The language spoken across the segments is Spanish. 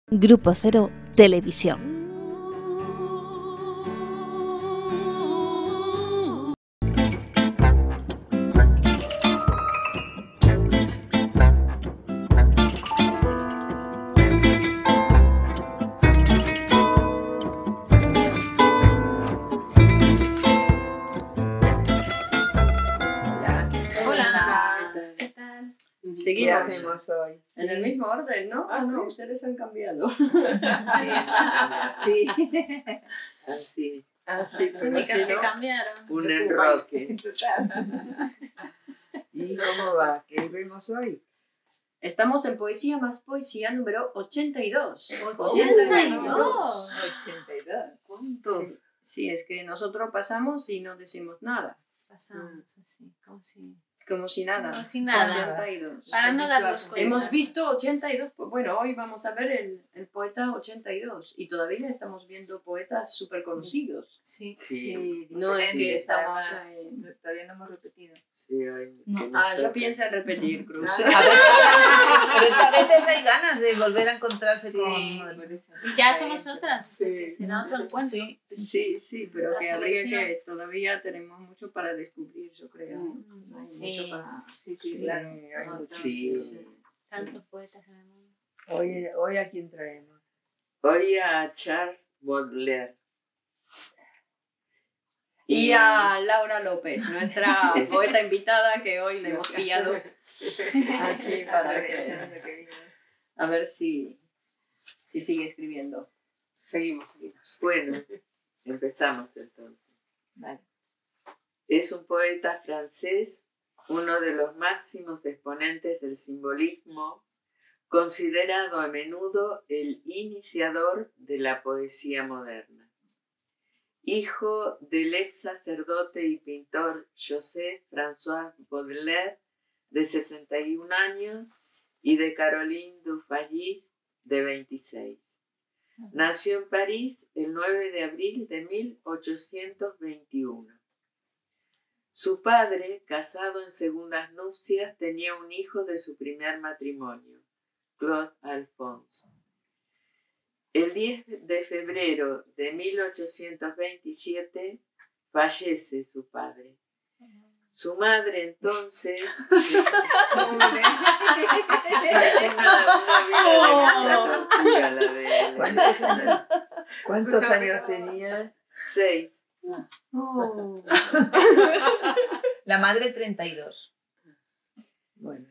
Grupo Cero Televisión. ¿Qué hacemos hoy? En el mismo orden, ¿no? Ah, no, sí. ustedes han cambiado. Sí. Así, Así Las únicas que cambiaron. un enroque. ¿Y cómo va? ¿Qué vemos hoy? Estamos en Poesía más Poesía número 82. 82. 82. ¿Cuántos? Sí, es que nosotros pasamos y no decimos nada. Pasamos así, Como si nada. como si nada. 82. Para no darnos cuenta. Hemos visto 82, bueno, hoy vamos a ver el poeta 82 y todavía estamos viendo poetas súper conocidos. Sí. Sí, No es que estamos además, ahí. todavía no hemos repetido. sí, hoy No. que nos Yo toca. pienso en repetir, Cruz. Pero es que a veces hay ganas de volver a encontrarse con... Y ya somos otras. Sí. Será otro encuentro. Sí, pero La que habría selección. que todavía tenemos mucho para descubrir, yo creo. Hay Sí. mucho para... Sí, claro. Sí. Tantos poetas en el mundo. Hoy ¿a quién traemos? Hoy a Charles Baudelaire. Y a Laura López, nuestra Es- poeta invitada que hoy le hemos pillado así para que... A ver si sigue escribiendo. Seguimos. Bueno, empezamos entonces. Vale. Es un poeta francés, uno de los máximos exponentes del simbolismo, considerado a menudo el iniciador de la poesía moderna. Hijo del ex sacerdote y pintor Joseph François Baudelaire, de 61 años, y de Caroline Dufayis, de 26. Nació en París el 9 de abril de 1821. Su padre, casado en segundas nupcias, tenía un hijo de su primer matrimonio, Claude Alphonse. El 10 de febrero de 1827 fallece su padre. Su madre entonces sacó una vida de mucha tortura, la de él. ¿Cuántos años tenía? 6. La madre 32. Bueno,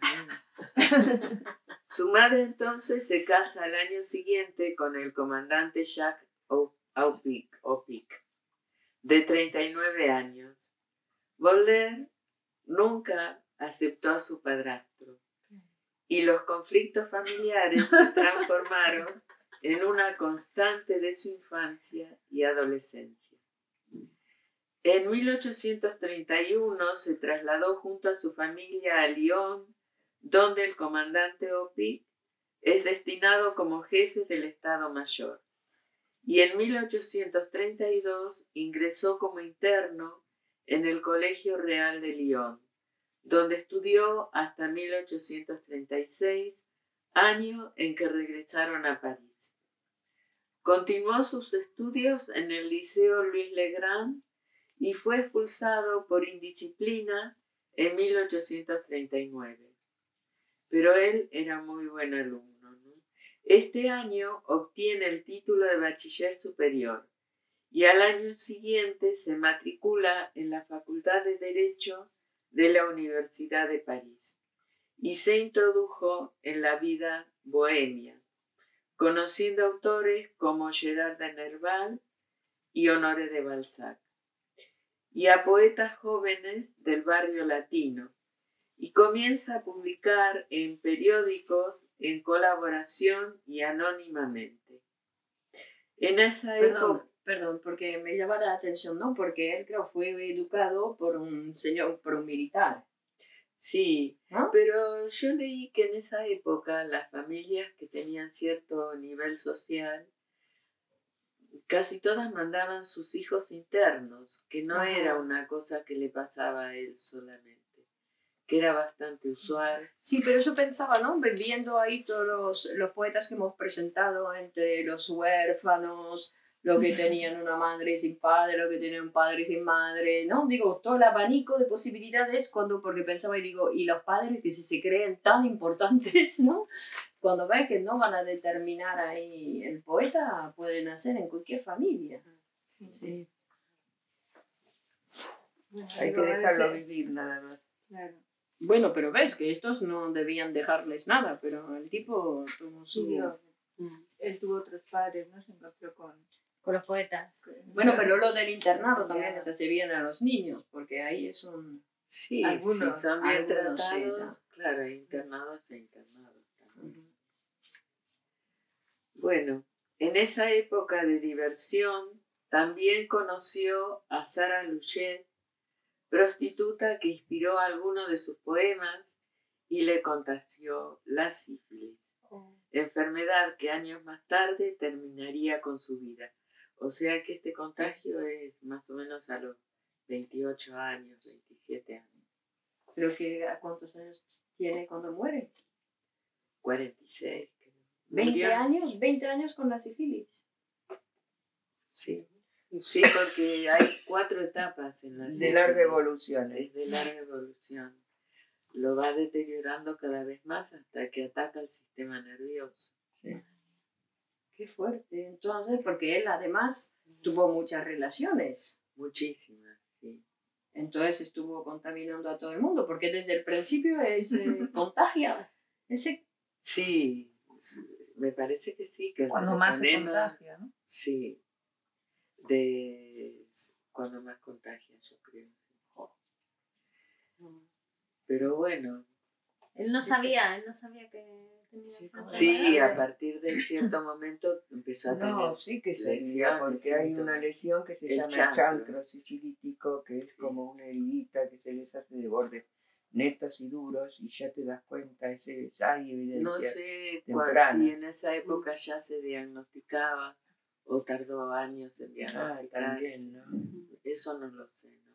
Su madre entonces se casa al año siguiente con el comandante Jacques Aupic, de 39 años. Baudelaire nunca aceptó a su padrastro y los conflictos familiares se transformaron en una constante de su infancia y adolescencia. En 1831 se trasladó junto a su familia a Lyon, donde el comandante Aupic es destinado como jefe del Estado Mayor. Y en 1832 ingresó como interno en el Colegio Real de Lyon, donde estudió hasta 1836, año en que regresaron a París. Continuó sus estudios en el Liceo Louis le Grand y fue expulsado por indisciplina en 1839. Pero él era muy buen alumno, ¿no? Este año obtiene el título de bachiller superior y al año siguiente se matricula en la Facultad de Derecho de la Universidad de París y se introdujo en la vida bohemia, conociendo autores como Gerard de Nerval y Honoré de Balzac, y a poetas jóvenes del barrio latino, y comienza a publicar en periódicos en colaboración y anónimamente. En esa época... Perdón, porque me llama la atención, ¿no? Porque él creo fue educado por un militar. Sí, ¿No? pero yo leí que en esa época las familias que tenían cierto nivel social, casi todas mandaban sus hijos internos, que no Ajá. era una cosa que le pasaba a él solamente, que era bastante usual. Sí, pero yo pensaba, ¿no? Viendo ahí todos los poetas que hemos presentado, entre los huérfanos, lo que tenían una madre sin padre, lo que tenían un padre sin madre, ¿no? Digo, todo el abanico de posibilidades, porque pensaba y digo, y los padres que si se creen tan importantes, ¿no? Cuando ven que no van a determinar ahí el poeta, puede nacer en cualquier familia. Sí. Bueno, Hay que digo, dejarlo ese- vivir nada más. Claro. Bueno, pero ves que estos no debían dejarles nada, pero el tipo tuvo Sí, su... digo, él tuvo otros padres, ¿no? Se encontró con los poetas. Bueno, pero lo del internado también les hace bien a los niños, porque ahí es un... Sí, Algunos, sí, son bien algunos, sí, tratados. ya. Claro, hay internados e internados también. Bueno, en esa época de diversión también conoció a Sarah Luchet, prostituta que inspiró algunos de sus poemas y le contagió la sífilis, enfermedad que años más tarde terminaría con su vida. O sea que este contagio es más o menos a los 28 años, 27 años. Creo que ¿a cuántos años tiene cuando muere? 46. Creo. 20 años con la sífilis. Sí. Sí, porque hay 4 etapas en la De sífilis. larga evolución. Es de larga evolución. Lo va deteriorando cada vez más hasta que ataca el sistema nervioso. Sí. Qué fuerte. Entonces, porque él además tuvo muchas relaciones. Muchísimas, sí. Entonces estuvo contaminando a todo el mundo, porque desde el principio es contagia. Ese, Sí, me parece que sí. Que el cuando más se troponema, contagia, ¿no? sí. Cuando más contagia, yo creo. Pero bueno, Él no sabía que tenía Sí, enfermedad. sí, a partir de cierto momento empezó a tener... No, sí que sería, lesiones, porque hay síntomas. una lesión que se El llama chancro. chancro sifilítico, que es como una heridita que se les hace de bordes netos y duros, y ya te das cuenta, hay evidencia. No sé temprana. si en esa época ya se diagnosticaba o tardó años en diagnosticarse. También, ¿no? Eso no lo sé, ¿no?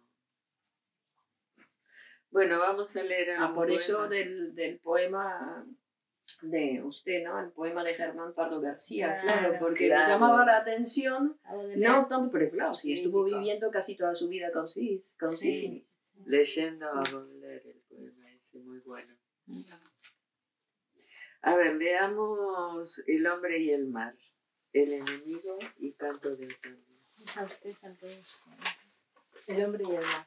Bueno, vamos a leer algún por eso poema. del poema de usted, ¿no? El poema de Germán Pardo García, Claro, claro, porque claro. le llamaba la atención, Baudelaire. no tanto, pero claro, sí, estuvo Crítico. viviendo casi toda su vida con sífilis. Leyendo a Baudelaire, el poema ese, muy bueno. A ver, leamos El hombre y el mar, El enemigo y Canto de otoño. Es a usted, tal vez. El hombre y el mar.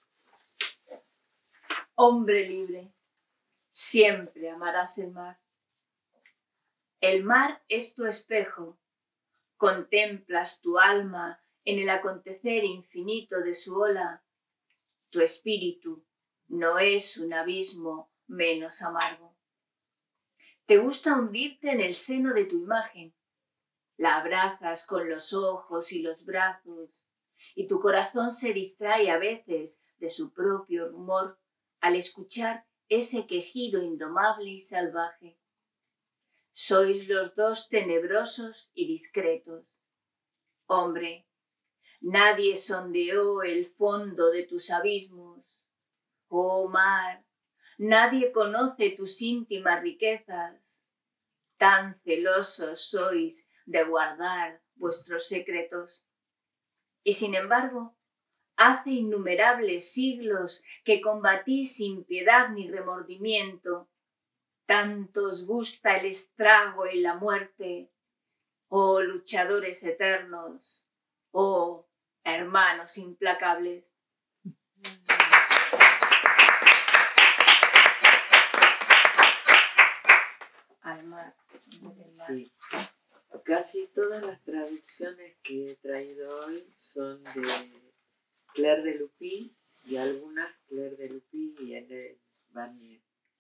Hombre libre, siempre amarás el mar. El mar es tu espejo. Contemplas tu alma en el acontecer infinito de su ola. Tu espíritu no es un abismo menos amargo. Te gusta hundirte en el seno de tu imagen. La abrazas con los ojos y los brazos, y tu corazón se distrae a veces de su propio rumor al escuchar ese quejido indomable y salvaje. Sois los dos tenebrosos y discretos. Hombre, nadie sondeó el fondo de tus abismos. Oh mar, nadie conoce tus íntimas riquezas. Tan celosos sois de guardar vuestros secretos. Y sin embargo, hace innumerables siglos que combatís sin piedad ni remordimiento. Tanto os gusta el estrago y la muerte, oh luchadores eternos, oh hermanos implacables. Al mar. Sí. Casi todas las traducciones que he traído hoy son de Claire de Lupy y algunas Claire de Lupy y Hélène Barnier,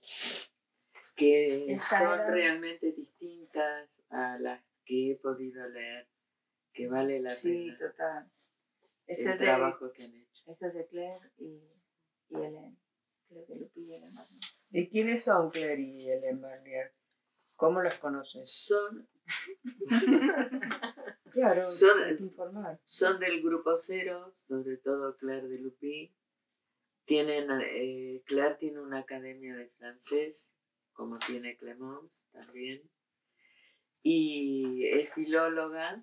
que Esa son era- realmente distintas a las que he podido leer, que vale la Sí, pena total. el Esta trabajo que han hecho. es de Claire y Hélène. Claire de Lupy y Hélène Barnier. ¿Y quiénes son Claire y Hélène Barnier? ¿Cómo las conoces? Son Claro, Son- hay que informar. Son del grupo Cero, sobre todo Claire de Lupy, Claire tiene una academia de francés, como tiene Clemence también, y es filóloga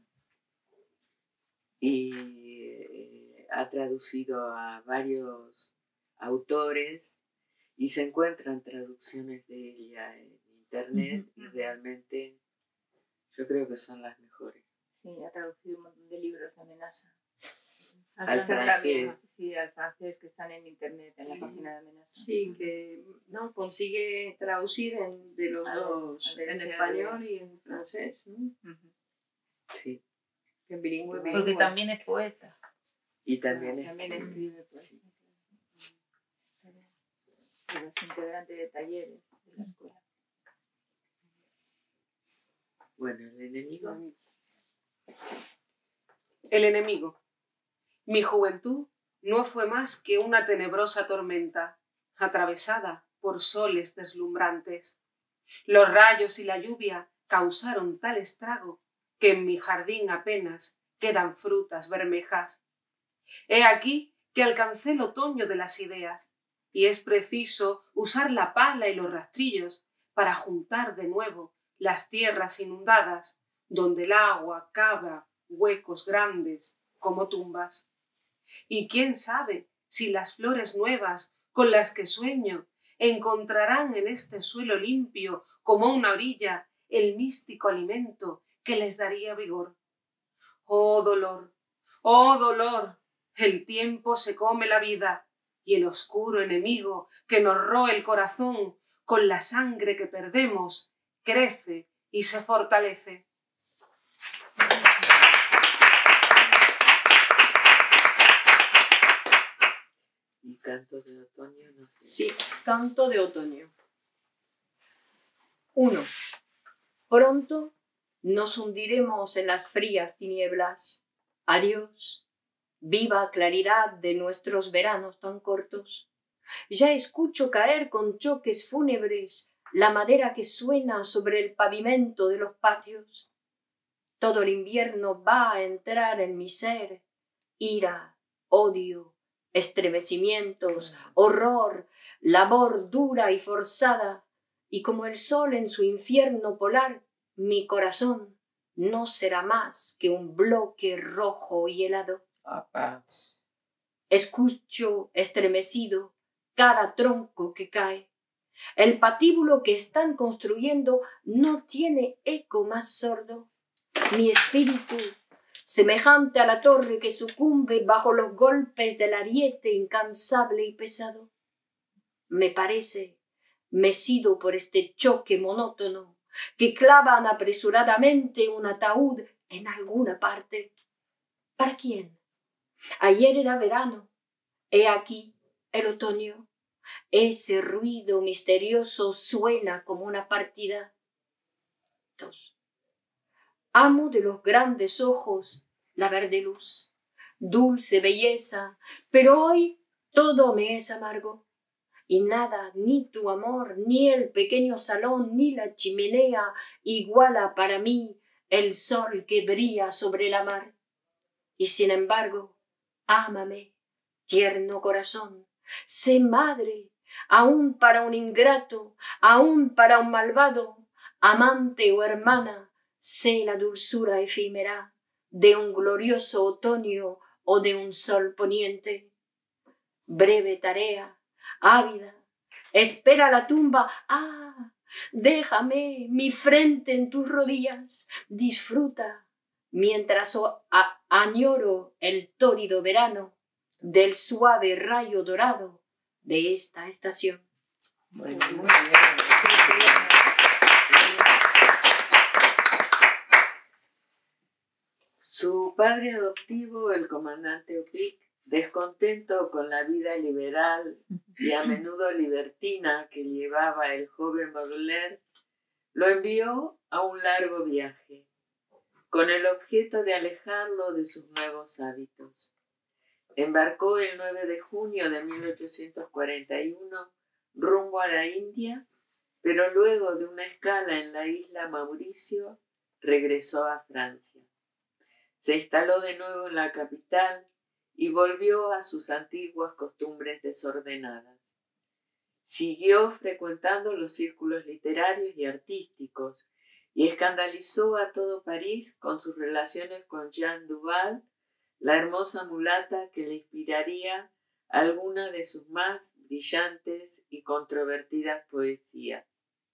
y ha traducido a varios autores y se encuentran traducciones de ella en internet y realmente yo creo que son las mejores. Sí, ha traducido un montón de libros de Amenasa. Al francés. Sí, al francés, que están en internet, en la página de Amenasa. Sí, que no consigue traducir de los dos, en español y en francés, ¿no? Sí. En bilingüe, Porque bilingüe. también es poeta. Y también También escribe, pues. Sí. Es integrante de talleres de la escuela. Bueno, el enemigo. El enemigo. Mi juventud no fue más que una tenebrosa tormenta, atravesada por soles deslumbrantes. Los rayos y la lluvia causaron tal estrago que en mi jardín apenas quedan frutas bermejas. He aquí que alcancé el otoño de las ideas, y es preciso usar la pala y los rastrillos para juntar de nuevo las tierras inundadas, donde el agua cava huecos grandes como tumbas. Y quién sabe si las flores nuevas con las que sueño encontrarán en este suelo limpio como una orilla el místico alimento que les daría vigor. ¡Oh dolor! ¡Oh dolor! El tiempo se come la vida y el oscuro enemigo que nos roe el corazón con la sangre que perdemos crece y se fortalece. Y canto de otoño, no sé. Sí, canto de otoño. 1. Pronto nos hundiremos en las frías tinieblas. Adiós, viva claridad de nuestros veranos tan cortos. Ya escucho caer con choques fúnebres la madera que suena sobre el pavimento de los patios. Todo el invierno va a entrar en mi ser, ira, odio, estremecimientos, horror, labor dura y forzada, y como el sol en su infierno polar, mi corazón no será más que un bloque rojo y helado. Escucho estremecido cada tronco que cae. El patíbulo que están construyendo no tiene eco más sordo. Mi espíritu, semejante a la torre que sucumbe bajo los golpes del ariete incansable y pesado. Me parece, mecido por este choque monótono, que clavan apresuradamente un ataúd en alguna parte. ¿Para quién? Ayer era verano, he aquí el otoño. Ese ruido misterioso suena como una partida. 2. Amo de los grandes ojos la verde luz, dulce belleza, pero hoy todo me es amargo. Y nada, ni tu amor, ni el pequeño salón, ni la chimenea, iguala para mí el sol que brilla sobre la mar. Y sin embargo, ámame, tierno corazón, sé madre, aún para un ingrato, aún para un malvado, amante o hermana, sé la dulzura efímera de un glorioso otoño o de un sol poniente. Breve tarea, ávida, espera la tumba. ¡Ah! Déjame mi frente en tus rodillas, disfruta, mientras añoro el tórrido verano del suave rayo dorado de esta estación. Muy bien. Su padre adoptivo, el comandante Opic, descontento con la vida liberal y a menudo libertina que llevaba el joven Baudelaire, lo envió a un largo viaje, con el objeto de alejarlo de sus nuevos hábitos. Embarcó el 9 de junio de 1841 rumbo a la India, pero luego de una escala en la isla Mauricio, regresó a Francia. Se instaló de nuevo en la capital y volvió a sus antiguas costumbres desordenadas. Siguió frecuentando los círculos literarios y artísticos y escandalizó a todo París con sus relaciones con Jeanne Duval, la hermosa mulata que le inspiraría alguna de sus más brillantes y controvertidas poesías.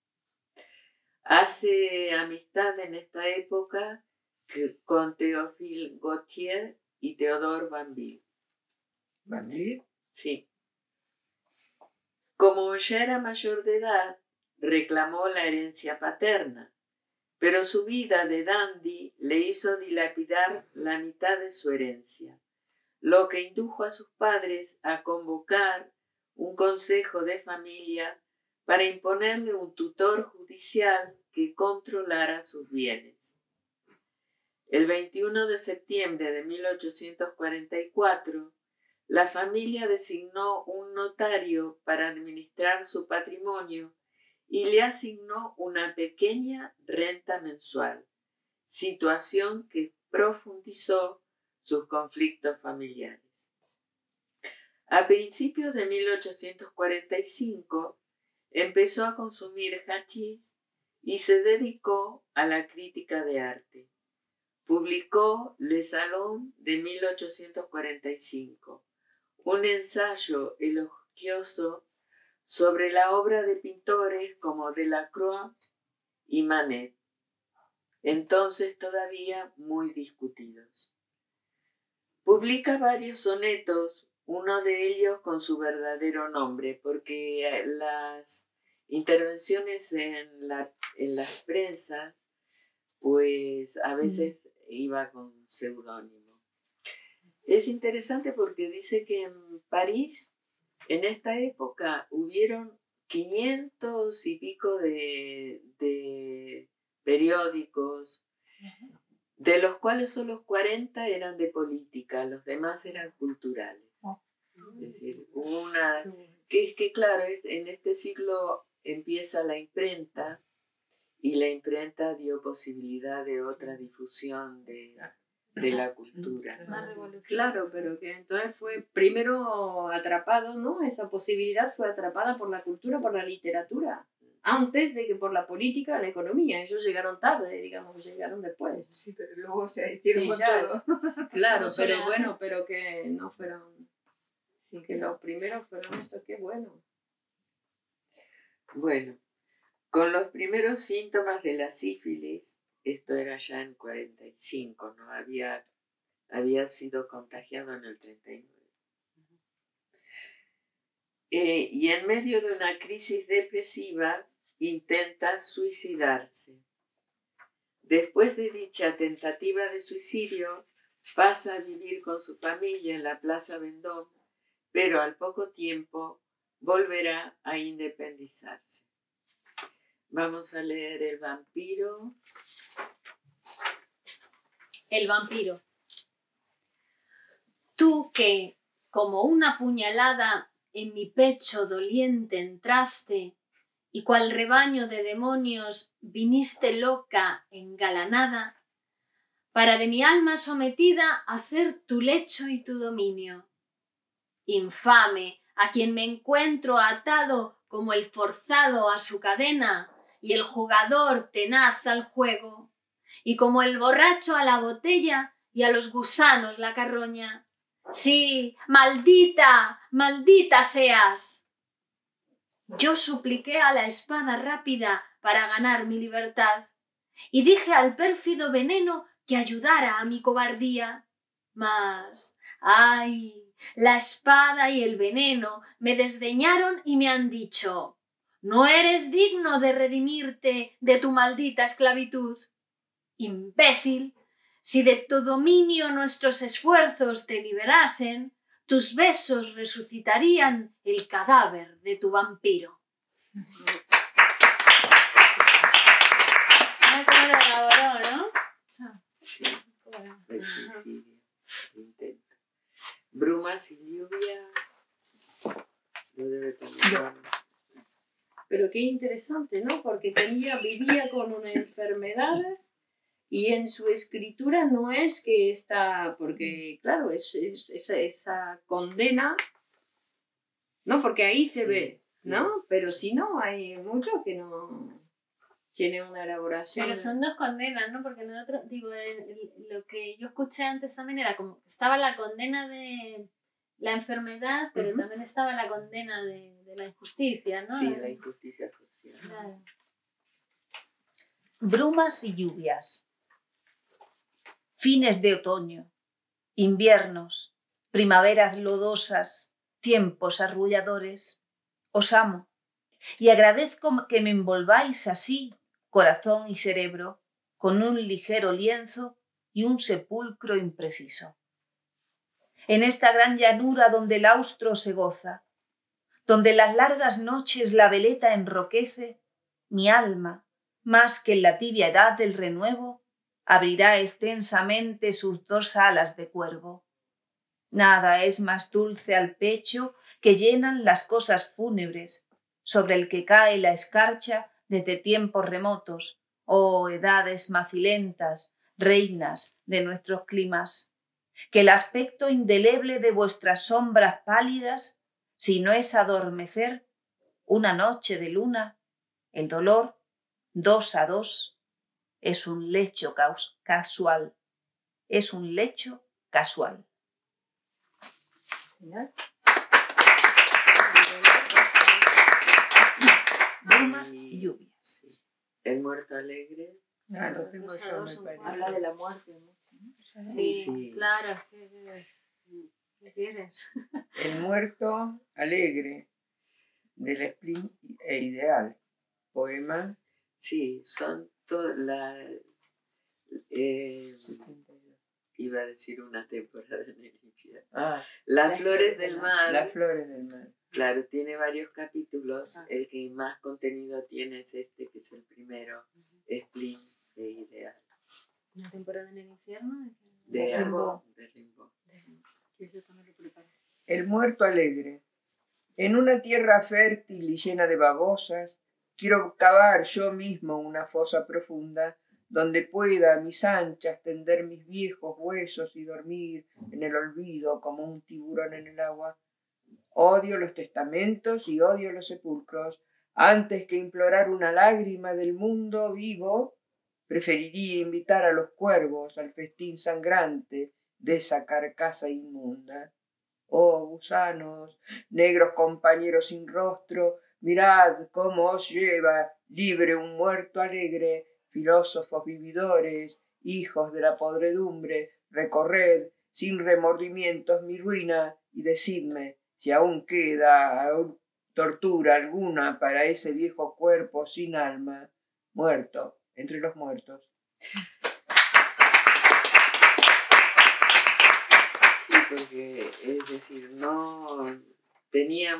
Hace amistad en esta época con Théophile Gautier y Théodore Banville. ¿Banville? Sí. Como ya era mayor de edad, reclamó la herencia paterna, pero su vida de dandy le hizo dilapidar la mitad de su herencia, lo que indujo a sus padres a convocar un consejo de familia para imponerle un tutor judicial que controlara sus bienes. El 21 de septiembre de 1844, la familia designó un notario para administrar su patrimonio y le asignó una pequeña renta mensual, situación que profundizó sus conflictos familiares. A principios de 1845 empezó a consumir hachís y se dedicó a la crítica de arte. Publicó Le Salon de 1845, un ensayo elogioso sobre la obra de pintores como Delacroix y Manet, entonces todavía muy discutidos. Publica varios sonetos, uno de ellos con su verdadero nombre, porque las intervenciones en las prensas, pues a veces iba con seudónimo. Es interesante porque dice que en París, en esta época, hubieron 500 y pico de periódicos, de los cuales solo 40 eran de política, los demás eran culturales. Es decir, claro, en este siglo empieza la imprenta, y la imprenta dio posibilidad de otra difusión de la cultura. Más revolución. Claro, pero que entonces fue primero atrapado, ¿no? Esa posibilidad fue atrapada por la cultura, por la literatura, antes de que por la política, la economía. Ellos llegaron tarde, digamos, llegaron después. Sí, pero luego se hicieron Sí, con ya todo. Claro, No pero será. bueno, pero que no fueron, que los primeros fueron esto, qué bueno. Bueno, con los primeros síntomas de la sífilis, esto era ya en 45, ¿no? Había sido contagiado en el 39. Y en medio de una crisis depresiva, intenta suicidarse. Después de dicha tentativa de suicidio, pasa a vivir con su familia en la Plaza Vendôme, pero al poco tiempo volverá a independizarse. Vamos a leer El vampiro. El vampiro. Tú que, como una puñalada, en mi pecho doliente entraste, y cual rebaño de demonios viniste loca, engalanada, para de mi alma sometida hacer tu lecho y tu dominio. Infame, a quien me encuentro atado como el forzado a su cadena, y el jugador tenaz al juego, y como el borracho a la botella y a los gusanos la carroña. Sí, maldita, maldita seas. Yo supliqué a la espada rápida para ganar mi libertad, y dije al pérfido veneno que ayudara a mi cobardía. Mas, ¡ay! La espada y el veneno me desdeñaron y me han dicho: no eres digno de redimirte de tu maldita esclavitud. Imbécil, si de tu dominio nuestros esfuerzos te liberasen, tus besos resucitarían el cadáver de tu vampiro. No como lo elaboró, ¿no? Sí, el suicidio, el intento. Brumas y lluvia. Lo debe tener. Pero qué interesante, ¿no? Porque vivía con una enfermedad Y en su escritura no es que está, porque claro, es esa condena, ¿no? Porque ahí se ve, ¿no? Pero si no, hay muchos que no tienen una elaboración. Pero son dos condenas, ¿no? Porque nosotros, digo, lo que yo escuché antes también era como que estaba la condena de la enfermedad, pero también estaba la condena de la injusticia, ¿no? Sí, la injusticia social. Claro. Brumas y lluvias. Fines de otoño, inviernos, primaveras lodosas, tiempos arrulladores. Os amo y agradezco que me envolváis así, corazón y cerebro, con un ligero lienzo y un sepulcro impreciso. En esta gran llanura donde el austro se goza, donde las largas noches la veleta enroquece, mi alma, más que en la tibia edad del renuevo, abrirá extensamente sus dos alas de cuervo. Nada es más dulce al pecho que llenan las cosas fúnebres, sobre el que cae la escarcha desde tiempos remotos, oh edades macilentas, reinas de nuestros climas, que el aspecto indeleble de vuestras sombras pálidas, si no es adormecer una noche de luna, el dolor, 2 a 2, es un lecho casual, es un lecho casual. Brumas y lluvias. Sí. El muerto alegre. Ah, lo tengo yo, me parece. Habla de la muerte mucho, ¿no? Sí, claro. ¿Qué quieres? El muerto alegre, del Spring e Ideal. Poema. Sí, son todas las... iba a decir una temporada en el infierno. Ah, Las flores del mar. Las flores del mar. Claro, tiene varios capítulos. El que más contenido tiene es este, que es el primero, Spleen e Ideal. ¿Una temporada en el infierno? De Rimbaud. Rimbaud. Yo también lo preparé. El muerto alegre. En una tierra fértil y llena de babosas, quiero cavar yo mismo una fosa profunda donde pueda a mis anchas tender mis viejos huesos y dormir en el olvido como un tiburón en el agua. Odio los testamentos y odio los sepulcros. Antes que implorar una lágrima del mundo vivo, preferiría invitar a los cuervos al festín sangrante de esa carcasa inmunda. Oh, gusanos, negros compañeros sin rostro, mirad cómo os lleva libre un muerto alegre, filósofos vividores, hijos de la podredumbre, recorred sin remordimientos mi ruina y decidme si aún queda tortura alguna para ese viejo cuerpo sin alma, muerto entre los muertos. Sí, porque es decir, no tenía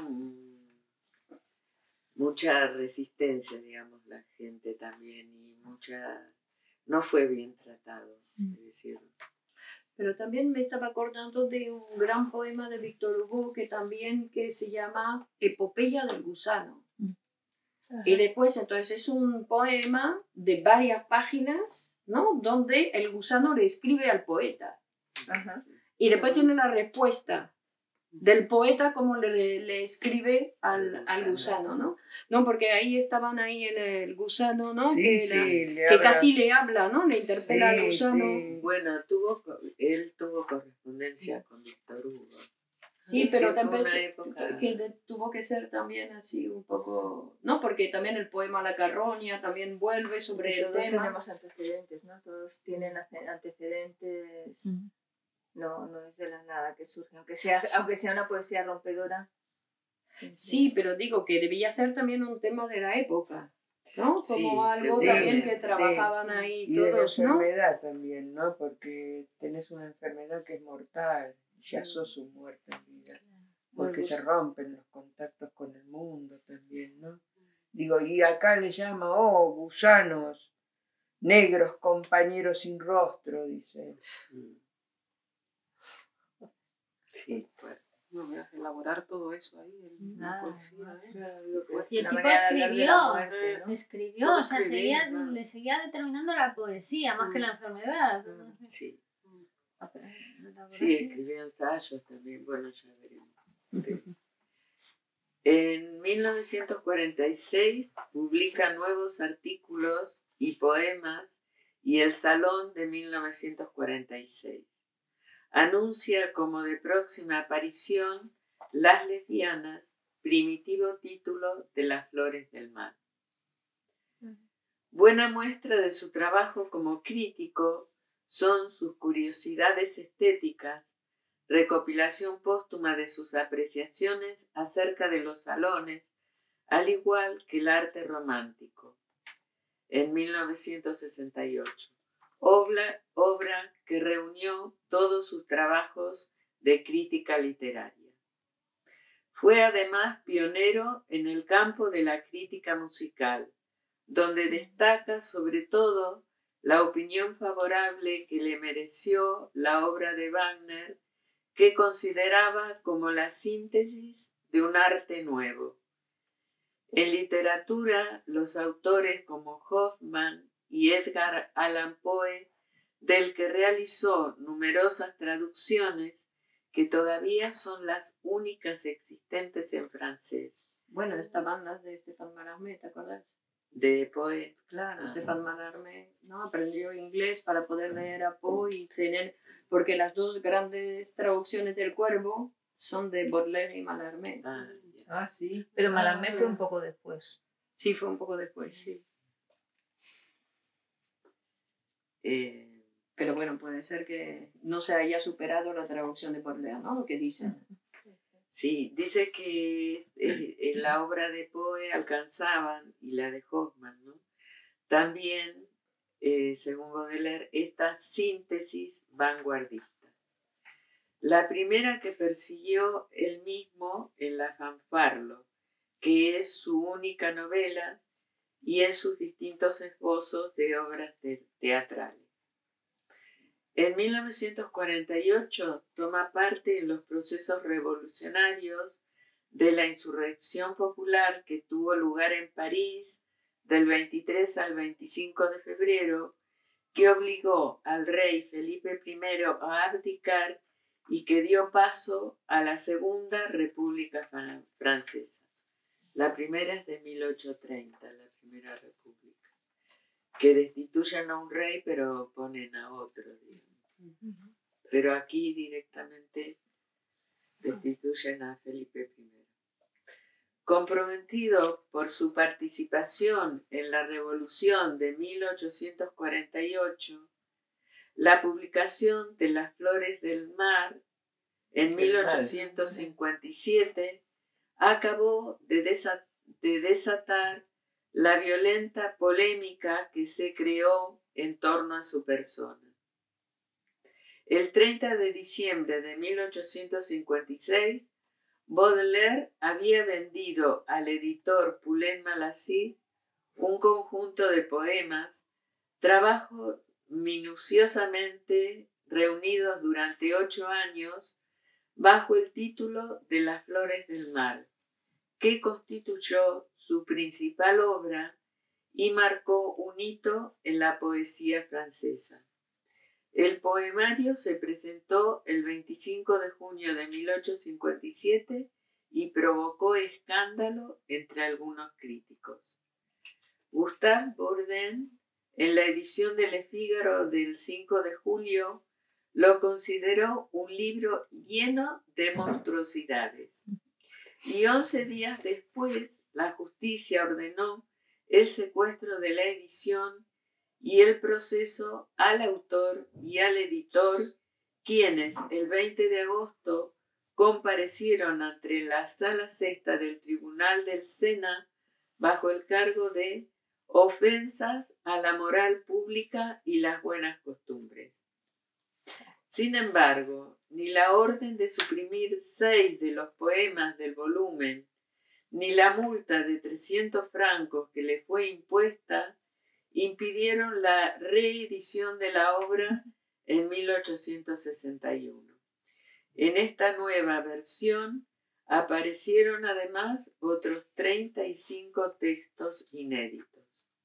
mucha resistencia, digamos, la gente también, y no fue bien tratado, es decir. Pero también me estaba acordando de un gran poema de Víctor Hugo que se llama Epopeya del gusano. Y después, entonces, es un poema de varias páginas, ¿no? Donde el gusano le escribe al poeta. Ajá. Y después tiene la respuesta del poeta como le escribe al gusano, ¿no? No, porque ahí estaban ahí el gusano, ¿no? Sí, que casi le habla, ¿no? Le interpela al gusano. Sí. Bueno, él tuvo correspondencia con Víctor Hugo. Sí, pero Que fue también una época... que tuvo que ser también así un poco, ¿no? Porque también el poema La Carroña también vuelve sobre el Todos tema. tenemos antecedentes, ¿no? Todos tienen antecedentes. No es de la nada que surge, aunque sea una poesía rompedora. Sí, pero digo que debía ser también un tema de la época, ¿no? Como Sí, algo sí, también que sí. trabajaban ahí Y de la todos, ¿no? enfermedad también, ¿no? Porque tenés una enfermedad que es mortal, ya sos un muerto en vida. Porque se rompen los contactos con el mundo también, ¿no? Digo, y acá le llama, oh, gusanos, negros compañeros sin rostro, dice. Sí, pues. No voy a elaborar todo eso ahí en la poesía. Y el Una tipo manera de hablar de la muerte, ¿no? escribió, Todo o sea, escribir, claro. le seguía determinando la poesía más que la enfermedad. Sí. Elaborar Sí, así. escribió ensayos también, bueno, ya veremos. Sí. En 1946 publica nuevos artículos y poemas y El Salón de 1946. Anuncia como de próxima aparición Las lesbianas, primitivo título de Las flores del mar. Buena muestra de su trabajo como crítico son sus curiosidades estéticas, recopilación póstuma de sus apreciaciones acerca de los salones, al igual que el arte romántico, en 1968, obra que reunió todos sus trabajos de crítica literaria. Fue además pionero en el campo de la crítica musical, donde destaca sobre todo la opinión favorable que le mereció la obra de Wagner, que consideraba como la síntesis de un arte nuevo. En literatura, los autores como Hoffmann y Edgar Allan Poe, del que realizó numerosas traducciones que todavía son las únicas existentes en francés. Bueno, estaban las de Stéphane Mallarmé, ¿te acuerdas? De Poe. Claro, Stéphane Mallarmé, ¿no? Aprendió inglés para poder leer a Poe y tener, porque las dos grandes traducciones del Cuervo son de Baudelaire y Mallarmé. Sí. Pero Mallarmé fue un poco después. Sí, fue un poco después, sí. Pero bueno, puede ser que no se haya superado la traducción de Baudelaire, ¿no? Lo que dicen. Sí, dice que en la obra de Poe alcanzaban, y la de Hoffmann, ¿no? También, según Baudelaire, esta síntesis vanguardista. La primera que persiguió él mismo en La Fanfarlo, que es su única novela, y en sus distintos esbozos de obras teatrales. En 1948 toma parte en los procesos revolucionarios de la insurrección popular que tuvo lugar en París del 23 al 25 de febrero, que obligó al rey Felipe I a abdicar y que dio paso a la Segunda República Francesa. La primera es de 1830, la Primera República, que destituyen a un rey pero ponen a otro, digamos. Pero aquí directamente destituyen a Felipe I. Comprometido por su participación en la Revolución de 1848, la publicación de Las flores del mar en 1857 acabó de desatar la violenta polémica que se creó en torno a su persona. El 30 de diciembre de 1856, Baudelaire había vendido al editor Poulet-Malassis un conjunto de poemas, trabajos minuciosamente reunidos durante 8 años bajo el título de Las flores del mar, que constituyó su principal obra y marcó un hito en la poesía francesa. El poemario se presentó el 25 de junio de 1857 y provocó escándalo entre algunos críticos. Gustave Bourdin, en la edición de Le Figaro del 5 de julio, lo consideró un libro lleno de monstruosidades. Y 11 días después, la justicia ordenó el secuestro de la edición y el proceso al autor y al editor, quienes el 20 de agosto comparecieron ante la Sala Sexta del Tribunal del Sena bajo el cargo de ofensas a la moral pública y las buenas costumbres. Sin embargo, ni la orden de suprimir 6 de los poemas del volumen, ni la multa de 300 francos que le fue impuesta, impidieron la reedición de la obra en 1861. En esta nueva versión aparecieron además otros 35 textos inéditos.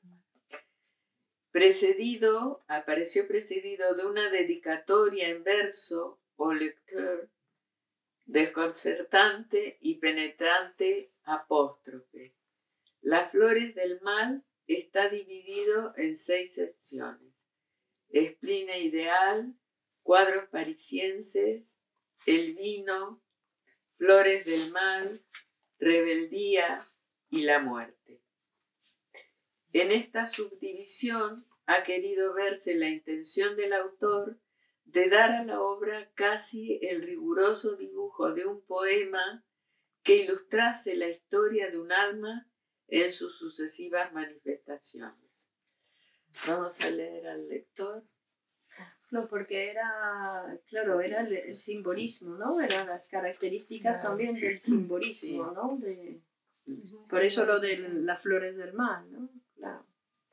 Apareció precedido de una dedicatoria en verso o lecture, desconcertante y penetrante apóstrofe. Las flores del mal está dividido en 6 secciones: Espline ideal, cuadros parisienses, el vino, flores del mal, rebeldía y la muerte. En esta subdivisión ha querido verse la intención del autor de dar a la obra casi el riguroso dibujo de un poema que ilustrase la historia de un alma en sus sucesivas manifestaciones. Vamos a leer al lector. No, porque era, claro, era el simbolismo, ¿no? Eran las características también del simbolismo, ¿no? Por eso lo de las flores del mal, ¿no? Claro.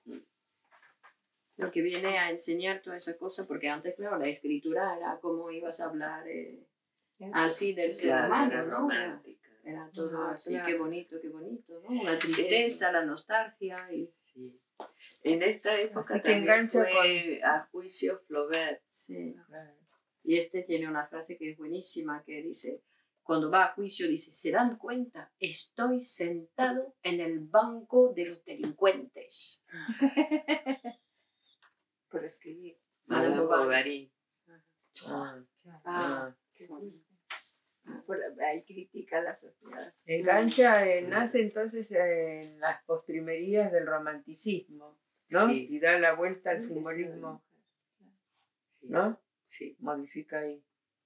Lo que viene a enseñar toda esa cosa, porque antes, claro, la escritura era como ibas a hablar así del ser humano, ¿no? Era todo así, claro. Qué bonito, ¿no? La tristeza, la nostalgia. Y... Sí. En esta época también fue a juicio Flaubert. Sí. Y este tiene una frase que es buenísima, que dice, cuando va a juicio, dice, ¿se dan cuenta? Estoy sentado en el banco de los delincuentes. Por escribir. Madame Bovary. Qué bonito. Ahí critica la sociedad. Engancha, nace entonces en las postrimerías del romanticismo, ¿no? Sí. Y da la vuelta al simbolismo, ¿no? Sí. Modifica ahí.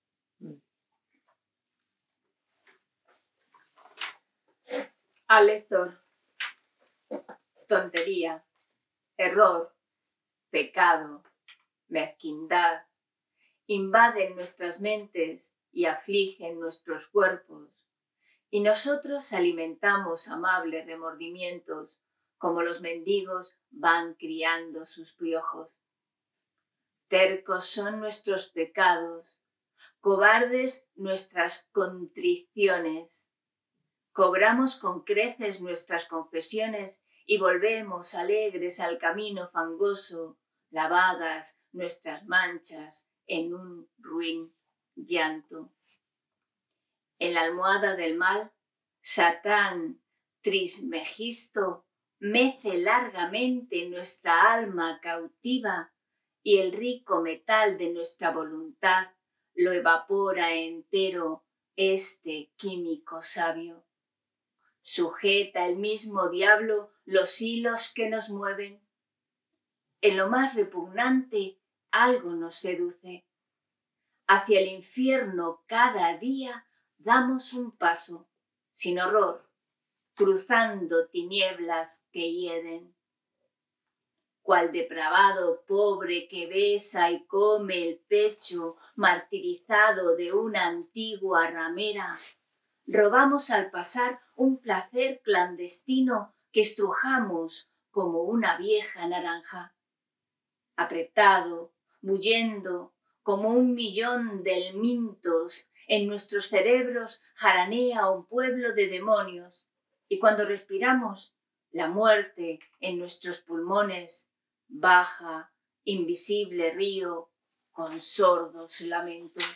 Al lector. Tontería, error, pecado, mezquindad, invaden nuestras mentes y afligen nuestros cuerpos, y nosotros alimentamos amables remordimientos como los mendigos van criando sus piojos. Tercos son nuestros pecados, cobardes nuestras contriciones. Cobramos con creces nuestras confesiones y volvemos alegres al camino fangoso, lavadas nuestras manchas en un ruin llanto. En la almohada del mal, Satán Trismegisto mece largamente nuestra alma cautiva y el rico metal de nuestra voluntad lo evapora entero este químico sabio. Sujeta el mismo diablo los hilos que nos mueven. En lo más repugnante algo nos seduce. Hacia el infierno cada día damos un paso, sin horror, cruzando tinieblas que hieden. Cual depravado pobre que besa y come el pecho martirizado de una antigua ramera, robamos al pasar un placer clandestino que estrujamos como una vieja naranja. Apretado, bullendo, como un millón de helmintos, en nuestros cerebros jaranea un pueblo de demonios, y cuando respiramos, la muerte en nuestros pulmones baja, invisible río, con sordos lamentos.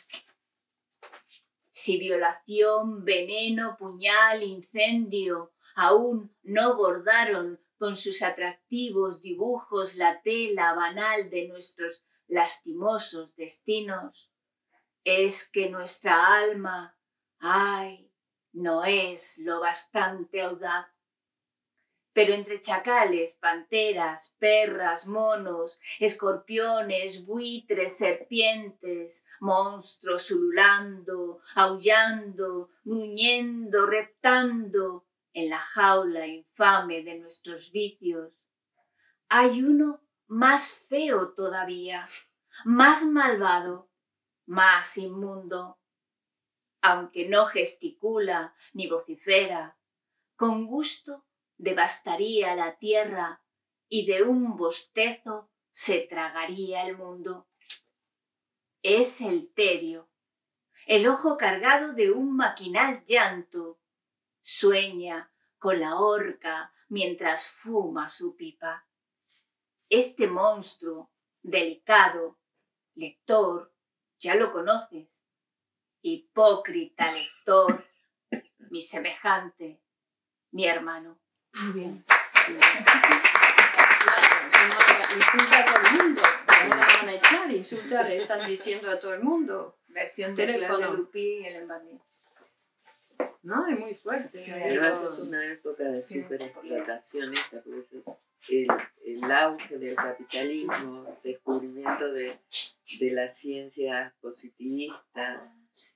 Si violación, veneno, puñal, incendio aún no bordaron con sus atractivos dibujos la tela banal de nuestros lastimosos destinos, es que nuestra alma, ay, no es lo bastante audaz. Pero entre chacales, panteras, perras, monos, escorpiones, buitres, serpientes, monstruos ululando, aullando, gruñendo, reptando, en la jaula infame de nuestros vicios, hay uno más feo todavía, más malvado, más inmundo, aunque no gesticula ni vocifera, con gusto devastaría la tierra y de un bostezo se tragaría el mundo. Es el tedio, el ojo cargado de un maquinal llanto. Sueña con la horca mientras fuma su pipa. Este monstruo, delicado, lector, ya lo conoces. Hipócrita lector, mi semejante, mi hermano. Muy bien. Insulta a todo el mundo. ¿Cómo la van a echar? Insulta, le están diciendo a todo el mundo. Versión de Teléfono. Claude Lupí y el Embadé. No, es muy fuerte. Además es una época de superexplotación esta, porque es el auge del capitalismo, descubrimiento de las ciencias positivistas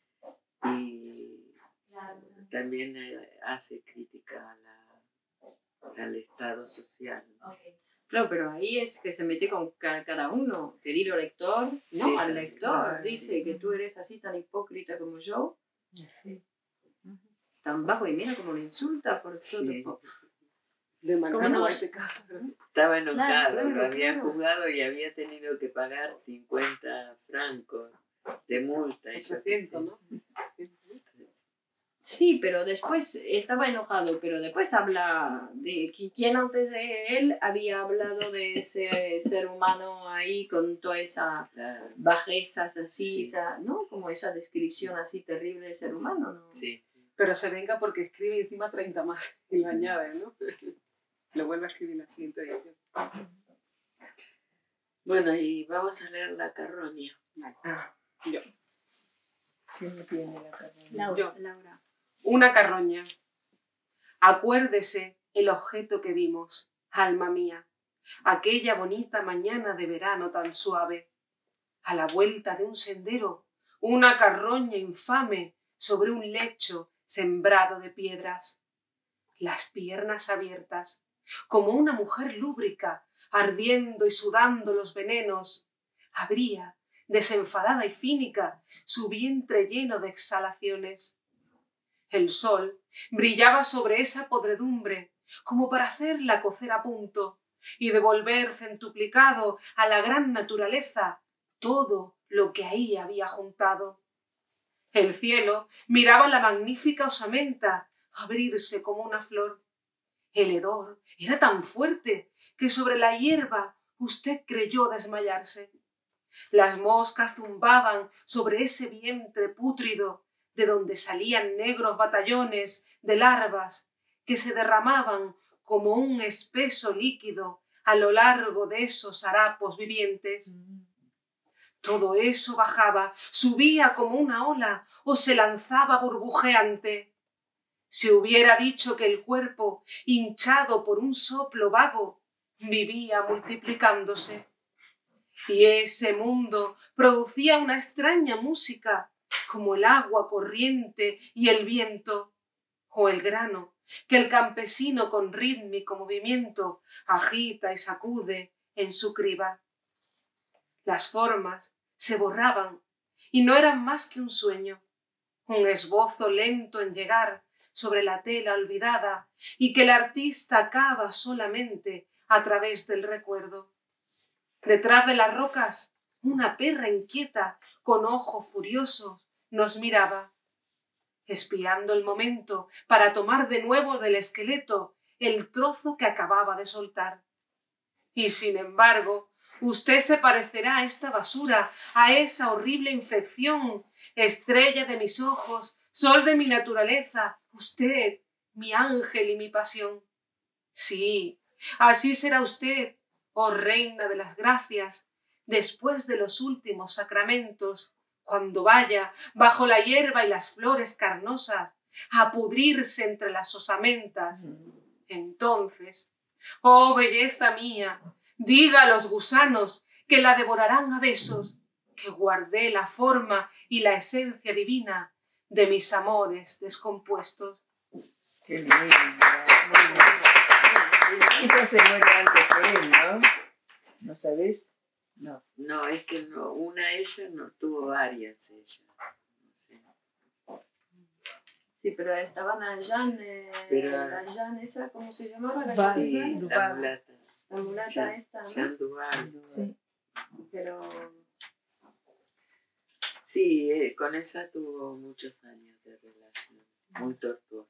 y también hace crítica al Estado social. Claro, pero ahí es que se mete con cada uno. Querido lector, no Sí, al lector. claro, Dice sí. que tú eres así tan hipócrita como yo. Tan bajo y mira cómo lo insulta por todo. Sí. De ¿Cómo manera no? no este caso. Estaba enojado, Claro, lo había claro. juzgado y había tenido que pagar 50 francos de multa. y yo qué 800, sé. ¿no? Sí, pero después estaba enojado, pero después habla de quién antes de él había hablado de ese ser humano ahí con toda esa Claro, bajezas así, Sí. esa, ¿no? Como esa descripción así terrible de ser humano, ¿no? sí, sí. Pero se venga porque escribe encima 30 más y lo añade, ¿no? Lo vuelve a escribir en la siguiente edición. Bueno, y vamos a leer La Carroña. Yo. ¿Quién tiene la carne? Yo. Laura. Una carroña. Acuérdese el objeto que vimos, alma mía, aquella bonita mañana de verano tan suave. A la vuelta de un sendero, una carroña infame sobre un lecho sembrado de piedras. Las piernas abiertas, como una mujer lúbrica, ardiendo y sudando los venenos, abría, desenfadada y cínica, su vientre lleno de exhalaciones. El sol brillaba sobre esa podredumbre, como para hacerla cocer a punto y devolver centuplicado a la gran naturaleza todo lo que ahí había juntado. El cielo miraba la magnífica osamenta abrirse como una flor. El hedor era tan fuerte que sobre la hierba usted creyó desmayarse. Las moscas zumbaban sobre ese vientre pútrido, de donde salían negros batallones de larvas que se derramaban como un espeso líquido a lo largo de esos harapos vivientes. Todo eso bajaba, subía como una ola o se lanzaba burbujeante. Se hubiera dicho que el cuerpo, hinchado por un soplo vago, vivía multiplicándose. Y ese mundo producía una extraña música, como el agua corriente y el viento, o el grano que el campesino con rítmico movimiento agita y sacude en su criba. Las formas se borraban y no eran más que un sueño, un esbozo lento en llegar sobre la tela olvidada y que el artista cava solamente a través del recuerdo. Detrás de las rocas, una perra inquieta con ojos furiosos nos miraba, espiando el momento para tomar de nuevo del esqueleto el trozo que acababa de soltar. Y sin embargo, usted se parecerá a esta basura, a esa horrible infección, estrella de mis ojos, sol de mi naturaleza, usted, mi ángel y mi pasión. Sí, así será usted, oh reina de las gracias, después de los últimos sacramentos, cuando vaya bajo la hierba y las flores carnosas a pudrirse entre las osamentas. Entonces, oh belleza mía, diga a los gusanos que la devorarán a besos, que guardé la forma y la esencia divina de mis amores descompuestos. Qué lindo. Ella se muere antes que él, ¿no? ¿No sabés? No. No, es que no, ella no tuvo varias, ella. No sé. Sí, pero estaba Nanjan, Pero- Nanjan esa, ¿cómo se llamaba? La Va. Sí, chica? la mulata. La mulata Jean- esta, ¿no? Jean Duval. Sí. Pero Sí, con esa tuvo muchos años de relación, muy tortuosa.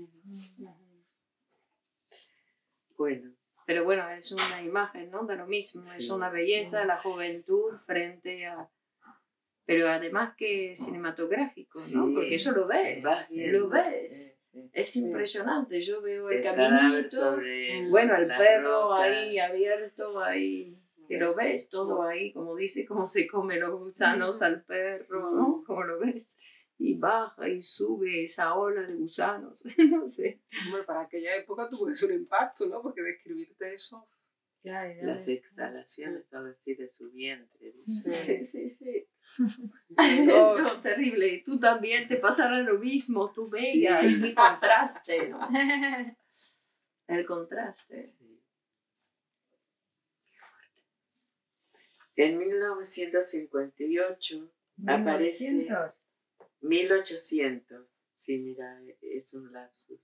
Bueno. Pero bueno, es una imagen, ¿no? De lo mismo, Sí. es una belleza, la juventud frente a... Pero además que cinematográfico, ¿no? Sí. Porque eso lo ves, Vas viendo, lo ves. sí. Es impresionante, yo veo el cadáver caminito, sobre bueno, el las perro rocas. ahí abierto, ahí, que lo ves todo ahí, como dice, cómo se come los gusanos al perro, ¿no? Como lo ves. Y baja y sube esa ola de gusanos, no sé. Hombre, para aquella época tuvo que ser un impacto, ¿no? Porque describirte eso... Las exhalaciones son así de su vientre. Sí, sí, sí. No, Es terrible. Y tú también te pasará lo mismo, tú Sí. bella, y qué contraste, ¿no? El contraste. Sí. En 1958 aparece 1900. 1800, sí, mira, es un lapsus.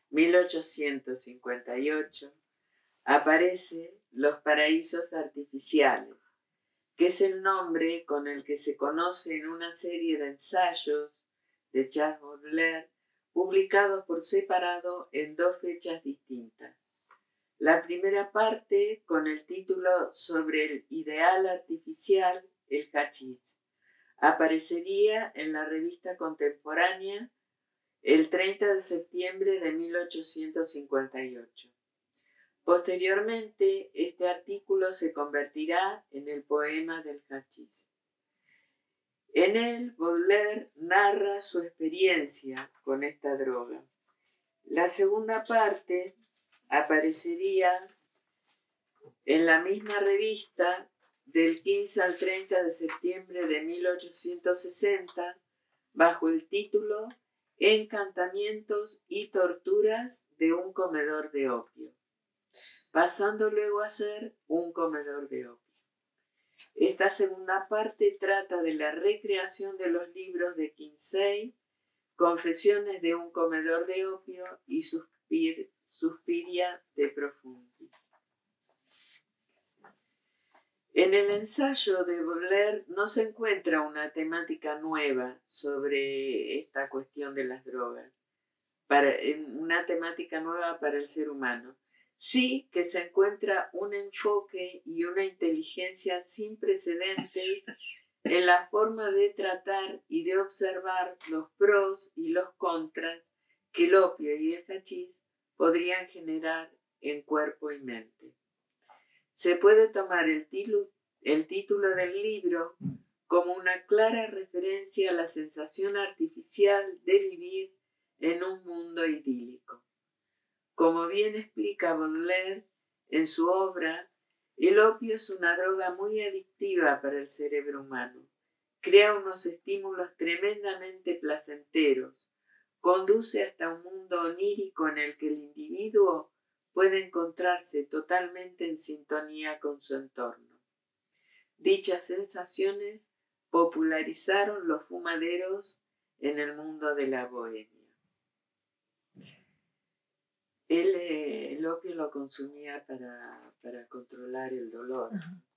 1858 aparece Los paraísos artificiales, que es el nombre con el que se conoce en una serie de ensayos de Charles Baudelaire, publicados por separado en 2 fechas distintas. La primera parte con el título Sobre el ideal artificial, el hachís. Aparecería en la revista Contemporánea el 30 de septiembre de 1858. Posteriormente, este artículo se convertirá en el poema del hachís. En él, Baudelaire narra su experiencia con esta droga. La segunda parte aparecería en la misma revista del 15 al 30 de septiembre de 1860, bajo el título Encantamientos y torturas de un comedor de opio, pasando luego a ser un comedor de opio. Esta segunda parte trata de la recreación de los libros de Kinsey, Confesiones de un comedor de opio y Suspiria de Profundis. En el ensayo de Baudelaire no se encuentra una temática nueva sobre esta cuestión de las drogas, una temática nueva para el ser humano. Sí que se encuentra un enfoque y una inteligencia sin precedentes en la forma de tratar y de observar los pros y los contras que el opio y el hachís podrían generar en cuerpo y mente. Se puede tomar el título del libro como una clara referencia a la sensación artificial de vivir en un mundo idílico. Como bien explica Baudelaire en su obra, el opio es una droga muy adictiva para el cerebro humano. Crea unos estímulos tremendamente placenteros, conduce hasta un mundo onírico en el que el individuo puede encontrarse totalmente en sintonía con su entorno. Dichas sensaciones popularizaron los fumaderos en el mundo de la bohemia. Él el opio lo consumía para controlar el dolor.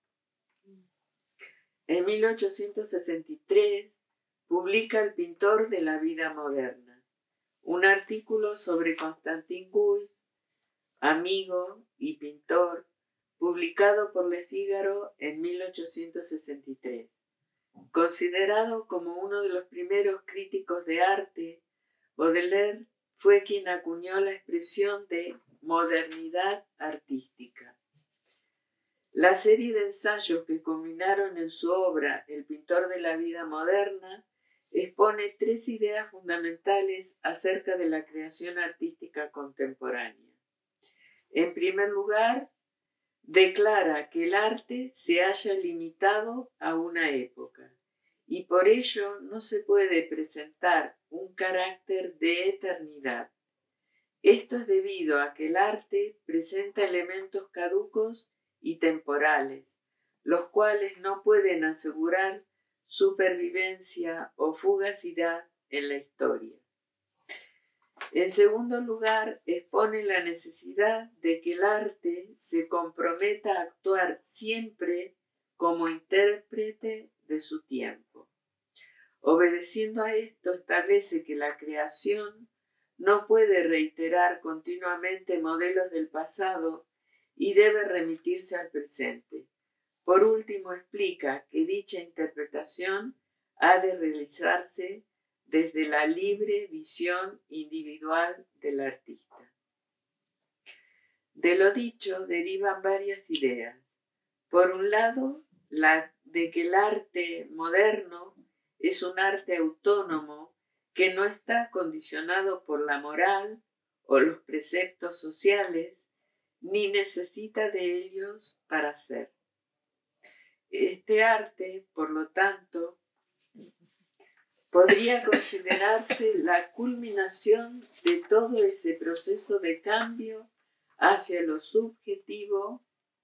En 1863 publica El pintor de la vida moderna, un artículo sobre Constantin Guis, amigo y pintor, publicado por Le Figaro en 1863. Considerado como uno de los primeros críticos de arte, Baudelaire fue quien acuñó la expresión de modernidad artística. La serie de ensayos que culminaron en su obra El pintor de la vida moderna expone 3 ideas fundamentales acerca de la creación artística contemporánea. En primer lugar, declara que el arte se halla limitado a una época y por ello no se puede presentar un carácter de eternidad. Esto es debido a que el arte presenta elementos caducos y temporales, los cuales no pueden asegurar supervivencia o fugacidad en la historia. En segundo lugar, expone la necesidad de que el arte se comprometa a actuar siempre como intérprete de su tiempo. Obedeciendo a esto, establece que la creación no puede reiterar continuamente modelos del pasado y debe remitirse al presente. Por último, explica que dicha interpretación ha de realizarse desde la libre visión individual del artista. De lo dicho derivan varias ideas. Por un lado, la de que el arte moderno es un arte autónomo que no está condicionado por la moral o los preceptos sociales, ni necesita de ellos para ser. Este arte, por lo tanto, podría considerarse la culminación de todo ese proceso de cambio hacia lo subjetivo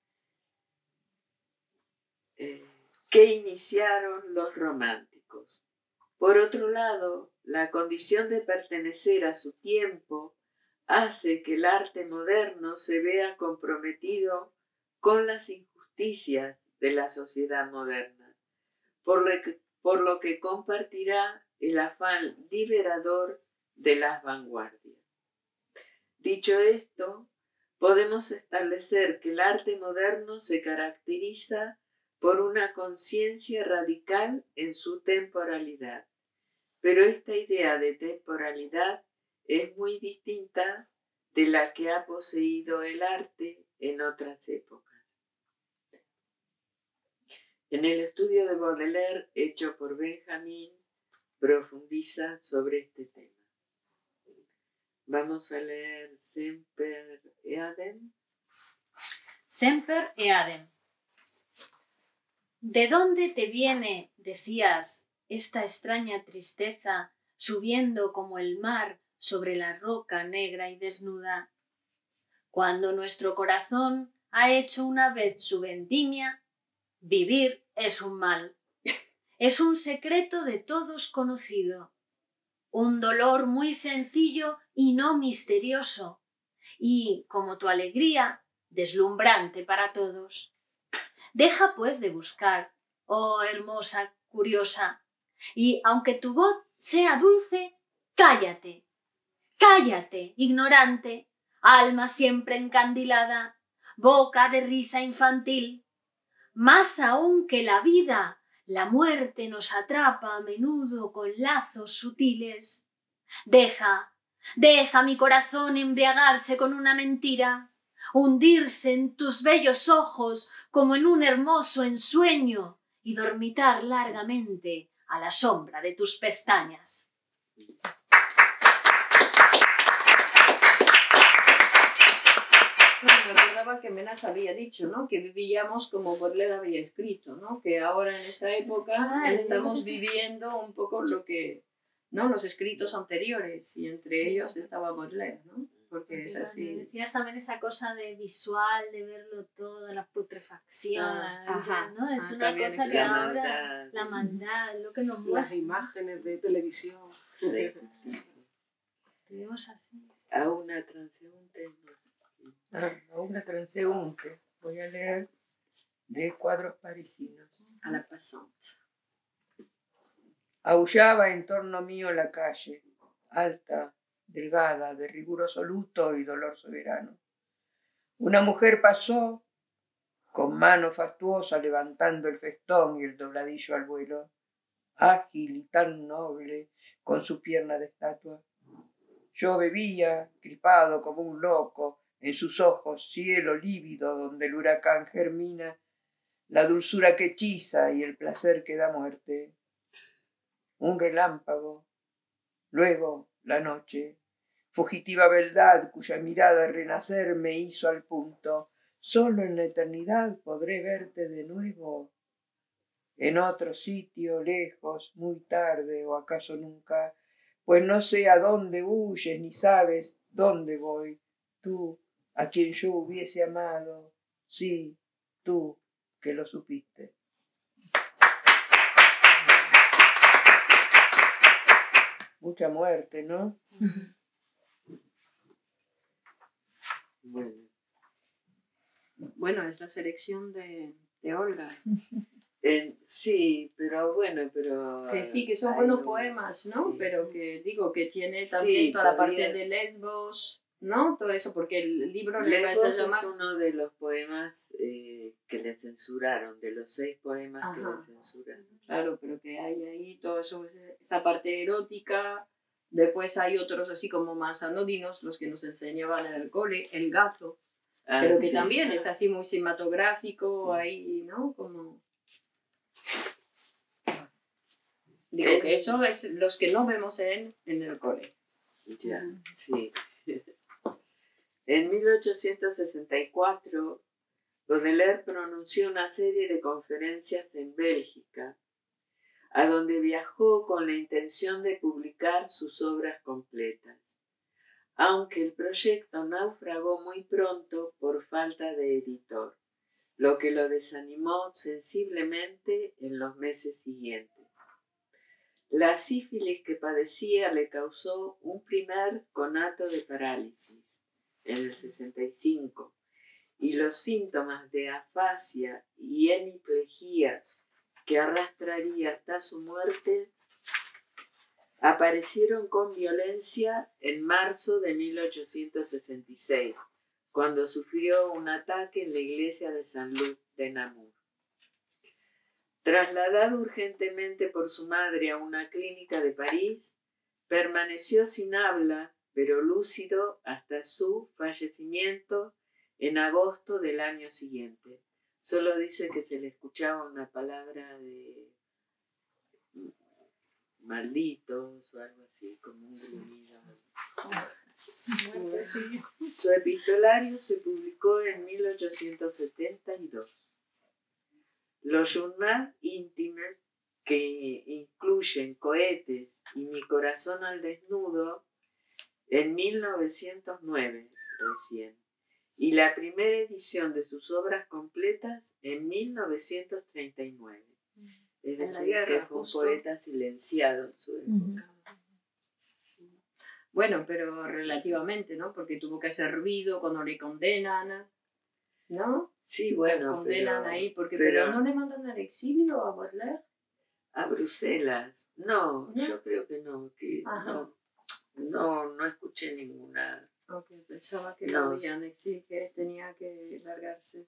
que iniciaron los románticos. Por otro lado, la condición de pertenecer a su tiempo hace que el arte moderno se vea comprometido con las injusticias de la sociedad moderna, por lo que compartirá el afán liberador de las vanguardias. Dicho esto, podemos establecer que el arte moderno se caracteriza por una conciencia radical en su temporalidad. Pero esta idea de temporalidad es muy distinta de la que ha poseído el arte en otras épocas. En el estudio de Baudelaire, hecho por Benjamin, profundiza sobre este tema. Vamos a leer Semper Eadem. Semper Eadem. ¿De dónde te viene, decías, esta extraña tristeza subiendo como el mar sobre la roca negra y desnuda? Cuando nuestro corazón ha hecho una vez su vendimia, vivir es un mal. Es un secreto de todos conocido. Un dolor muy sencillo y no misterioso. Y, como tu alegría, deslumbrante para todos. Deja, pues, de buscar, oh hermosa, curiosa, y aunque tu voz sea dulce, cállate. Cállate, ignorante, alma siempre encandilada, boca de risa infantil. Más aún que la vida, la muerte nos atrapa a menudo con lazos sutiles. Deja mi corazón embriagarse con una mentira, hundirse en tus bellos ojos como en un hermoso ensueño y dormitar largamente a la sombra de tus pestañas. Me acordaba que Menas había dicho, ¿no? Que vivíamos como Baudelaire había escrito, ¿no? Que ahora en esta época estamos viviendo un poco lo que, ¿no? Los escritos anteriores, y entre ellos estaba Baudelaire, ¿no? Porque es así. Decías también esa cosa de visual, de verlo todo, la putrefacción, ¿no? Es una cosa que ahora, la maldad, lo que nos muestra. Las imágenes de televisión. Vivimos así. A una transeúnte. A una transeúnte. Voy a leer de Cuadros parisinos. A la pasante. Aullaba en torno mío la calle, alta, delgada, de riguroso luto y dolor soberano. Una mujer pasó con mano fastuosa levantando el festón y el dobladillo al vuelo, ágil y tan noble con su pierna de estatua. Yo bebía, gripado como un loco, en sus ojos cielo lívido donde el huracán germina, la dulzura que hechiza y el placer que da muerte. Un relámpago, luego la noche, fugitiva beldad cuya mirada renacer me hizo al punto. Solo en la eternidad podré verte de nuevo, en otro sitio, lejos, muy tarde o acaso nunca, pues no sé a dónde huyes ni sabes dónde voy. Tú, a quien yo hubiese amado, sí, tú que lo supiste. Mucha muerte, ¿no? Bueno, es la selección de Olga. Sí, pero bueno, pero... Que sí, que son hay buenos un- poemas, ¿no? sí. Pero que digo que tiene Sí, también toda la podría- parte de Lesbos, ¿no? Todo eso, porque el libro le vas a Lesbos llamar... es uno de los poemas que le censuraron, de los 6 poemas que Ajá. le censuraron. Claro, pero que hay ahí todo eso, esa parte erótica. Después hay otros así como más anodinos, los que nos enseñaban en el cole, El gato, Ah, pero que sí. también es así muy cinematográfico, ahí, ¿no? Como... Digo que eso es los que no vemos en el cole. Ya, sí. En 1864, Baudelaire pronunció una serie de conferencias en Bélgica, a donde viajó con la intención de publicar sus obras completas, aunque el proyecto naufragó muy pronto por falta de editor, lo que lo desanimó sensiblemente en los meses siguientes. La sífilis que padecía le causó un primer conato de parálisis en el 65 y los síntomas de afasia y hemiplegia que arrastraría hasta su muerte aparecieron con violencia en marzo de 1866, cuando sufrió un ataque en la iglesia de Saint-Luc de Namur. Trasladado urgentemente por su madre a una clínica de París, permaneció sin habla, pero lúcido hasta su fallecimiento en agosto del año siguiente. Solo dice que se le escuchaba una palabra de malditos o algo así, como un gruñido. Su epistolario se publicó en 1872. Los journaux íntimos, que incluyen Cohetes y Mi corazón al desnudo, en 1909 recién, y la primera edición de sus obras completas en 1939. Es la decir, guerra, que fue un justo. poeta silenciado en su época. Bueno, pero relativamente, ¿no? Porque tuvo que hacer ruido cuando le condenan, ¿no? Sí, Lo bueno, condenan pero, ahí, porque pero pero no le mandan al exilio a Baudelaire. a Bruselas, no, ¿No? yo creo que no, Ajá. no escuché ninguna. Ok, pensaba que No, lo habían exiliado, que tenía que largarse.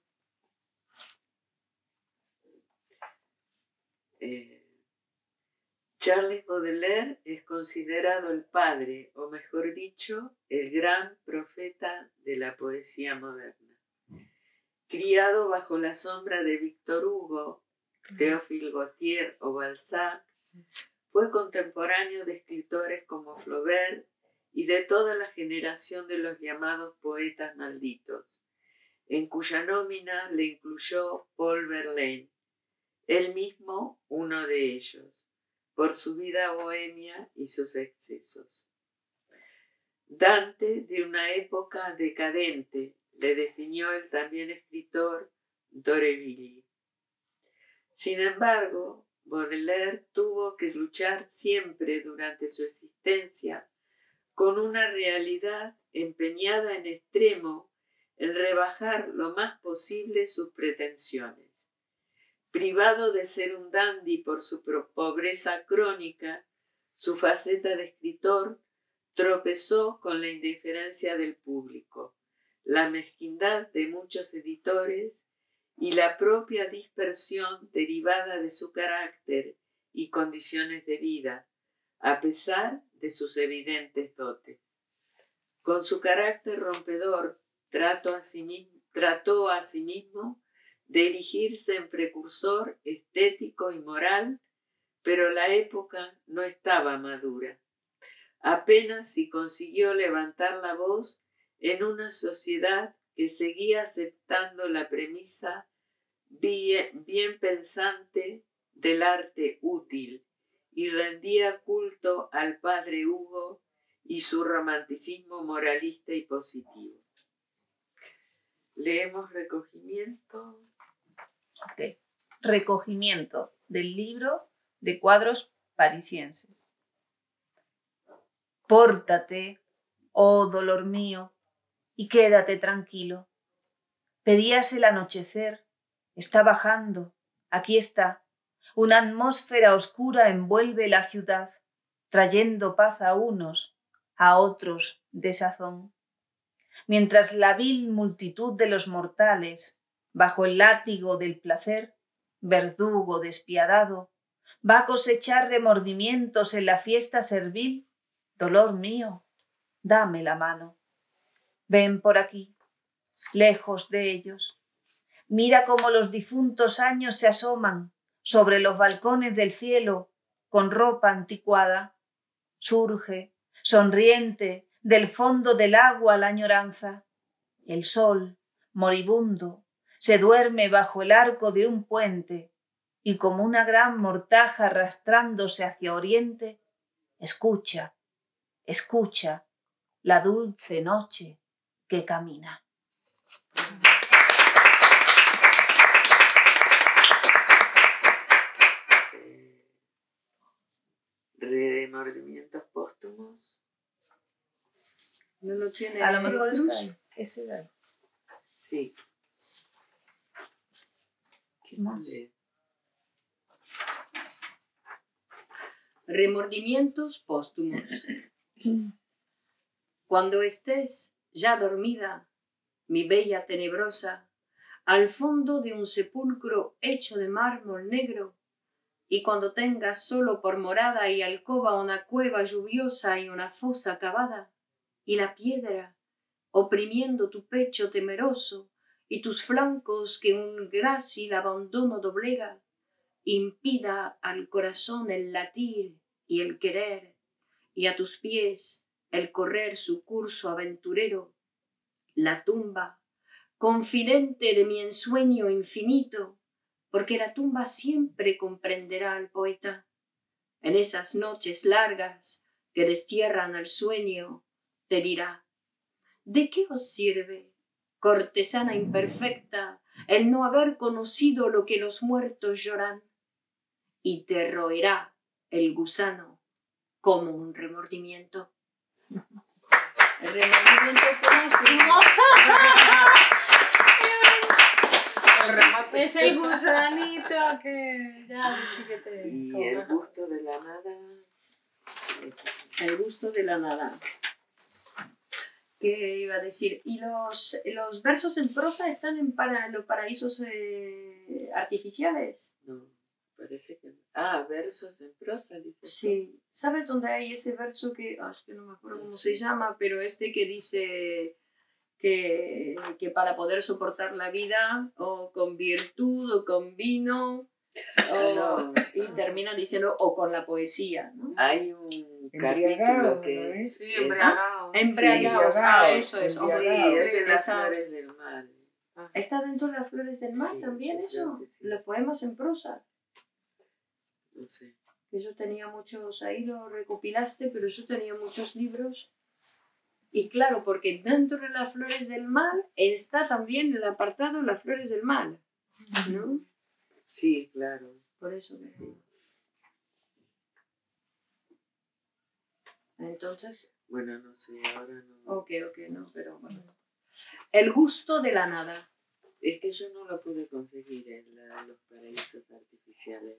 Charles Baudelaire es considerado el padre, o mejor dicho, el gran profeta de la poesía moderna. Criado bajo la sombra de Victor Hugo, Théophile Gautier o Balzac, fue contemporáneo de escritores como Flaubert y de toda la generación de los llamados poetas malditos, en cuya nómina le incluyó Paul Verlaine, él mismo uno de ellos, por su vida bohemia y sus excesos. Dante, de una época decadente, le definió el también escritor D'Aurevilly. Sin embargo, Baudelaire tuvo que luchar siempre durante su existencia con una realidad empeñada en extremo en rebajar lo más posible sus pretensiones. Privado de ser un dandy por su pobreza crónica, su faceta de escritor tropezó con la indiferencia del público, la mezquindad de muchos editores y la propia dispersión derivada de su carácter y condiciones de vida, a pesar de sus evidentes dotes. Con su carácter rompedor, trató asimismo de erigirse en precursor estético y moral, pero la época no estaba madura. Apenas si consiguió levantar la voz en una sociedad que seguía aceptando la premisa bien pensante del arte útil y rendía culto al padre Hugo y su romanticismo moralista y positivo. Leemos recogimiento. Okay. Recogimiento del libro de cuadros parisienses. Pórtate, oh dolor mío, y quédate tranquilo. Pedías el anochecer, está bajando, aquí está, Una atmósfera oscura envuelve la ciudad, trayendo paz a unos, a otros desazón. Mientras la vil multitud de los mortales, bajo el látigo del placer, verdugo despiadado, va a cosechar remordimientos en la fiesta servil, dolor mío, dame la mano. Ven por aquí, lejos de ellos. Mira cómo los difuntos años se asoman sobre los balcones del cielo con ropa anticuada. Surge, sonriente, del fondo del agua la añoranza. El sol, moribundo, se duerme bajo el arco de un puente y como una gran mortaja arrastrándose hacia oriente, escucha, escucha la dulce noche que camina. Remordimientos póstumos. No lo tiene. A lo mejor ese da. Sí. ¿Qué más? Remordimientos póstumos. Cuando estés ya dormida, mi bella tenebrosa, al fondo de un sepulcro hecho de mármol negro, y cuando tengas solo por morada y alcoba una cueva lluviosa y una fosa cavada, y la piedra oprimiendo tu pecho temeroso, y tus flancos que un grácil abandono doblega, impida al corazón el latir y el querer, y a tus pies el correr su curso aventurero, la tumba, confidente de mi ensueño infinito, porque la tumba siempre comprenderá al poeta. En esas noches largas que destierran al sueño, te dirá: ¿de qué os sirve, cortesana imperfecta, el no haber conocido lo que los muertos lloran? Y te roerá el gusano como un remordimiento. El remordimiento póstumo. Es el gusanito que ya sí que te... Y el gusto de la nada. El gusto de la nada. ¿Qué iba a decir? Y los versos en prosa están en los paraísos artificiales. No, parece que no. Ah, versos en prosa, dice. Sí. ¿Sabes dónde hay ese verso que... es que no me acuerdo cómo se llama, pero este que dice que para poder soportar la vida, o con virtud, o con vino, No. y termina diciendo, o con la poesía, ¿no? Hay un Embriagado, capítulo que ¿no es... Sí, embriagados. Embriagados, embriagados, eso es. Sí, embriagados. es de las Esa- flores del mar. ¿Está dentro de las flores del mar Sí, también creo eso? que sí. Los poemas en prosa. No sé. Que yo tenía muchos, ahí lo recopilaste, pero yo tenía muchos libros. Y claro, porque dentro de las flores del mal está también el apartado Las flores del mal, ¿no? Sí, claro. Por eso me digo. Entonces, Bueno, no sé, ahora no. ok, no, pero bueno. El gusto de la nada. Es que yo no lo pude conseguir en los paraísos artificiales.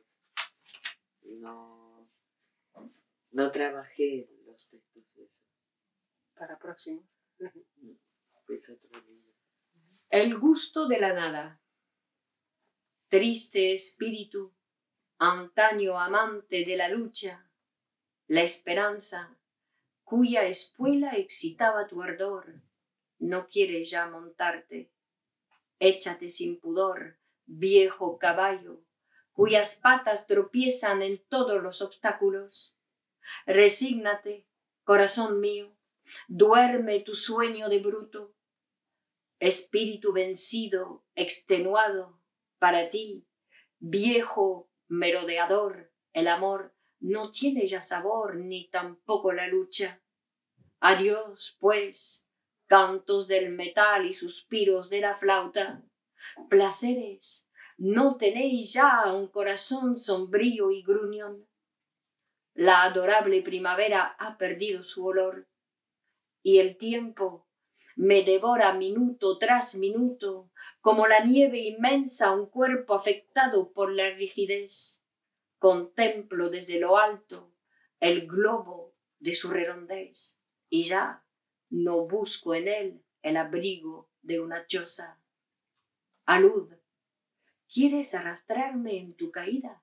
No trabajé los textos esos. Para próximo. Es otro libro. El gusto de la nada. Triste espíritu, antaño amante de la lucha, la esperanza, cuya espuela excitaba tu ardor, no quiere ya montarte. Échate sin pudor, viejo caballo, cuyas patas tropiezan en todos los obstáculos. Resígnate, corazón mío, duerme tu sueño de bruto. Espíritu vencido, extenuado, para ti, viejo merodeador, el amor no tiene ya sabor ni tampoco la lucha. Adiós, pues, cantos del metal y suspiros de la flauta. Placeres, no tenéis ya un corazón sombrío y gruñón. La adorable primavera ha perdido su olor y el tiempo me devora minuto tras minuto, como la nieve inmensa un cuerpo afectado por la rigidez. contemplo desde lo alto el globo de su redondez y ya no busco en él el abrigo de una choza. Alud, ¿quieres arrastrarme en tu caída?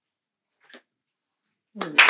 Muy bien.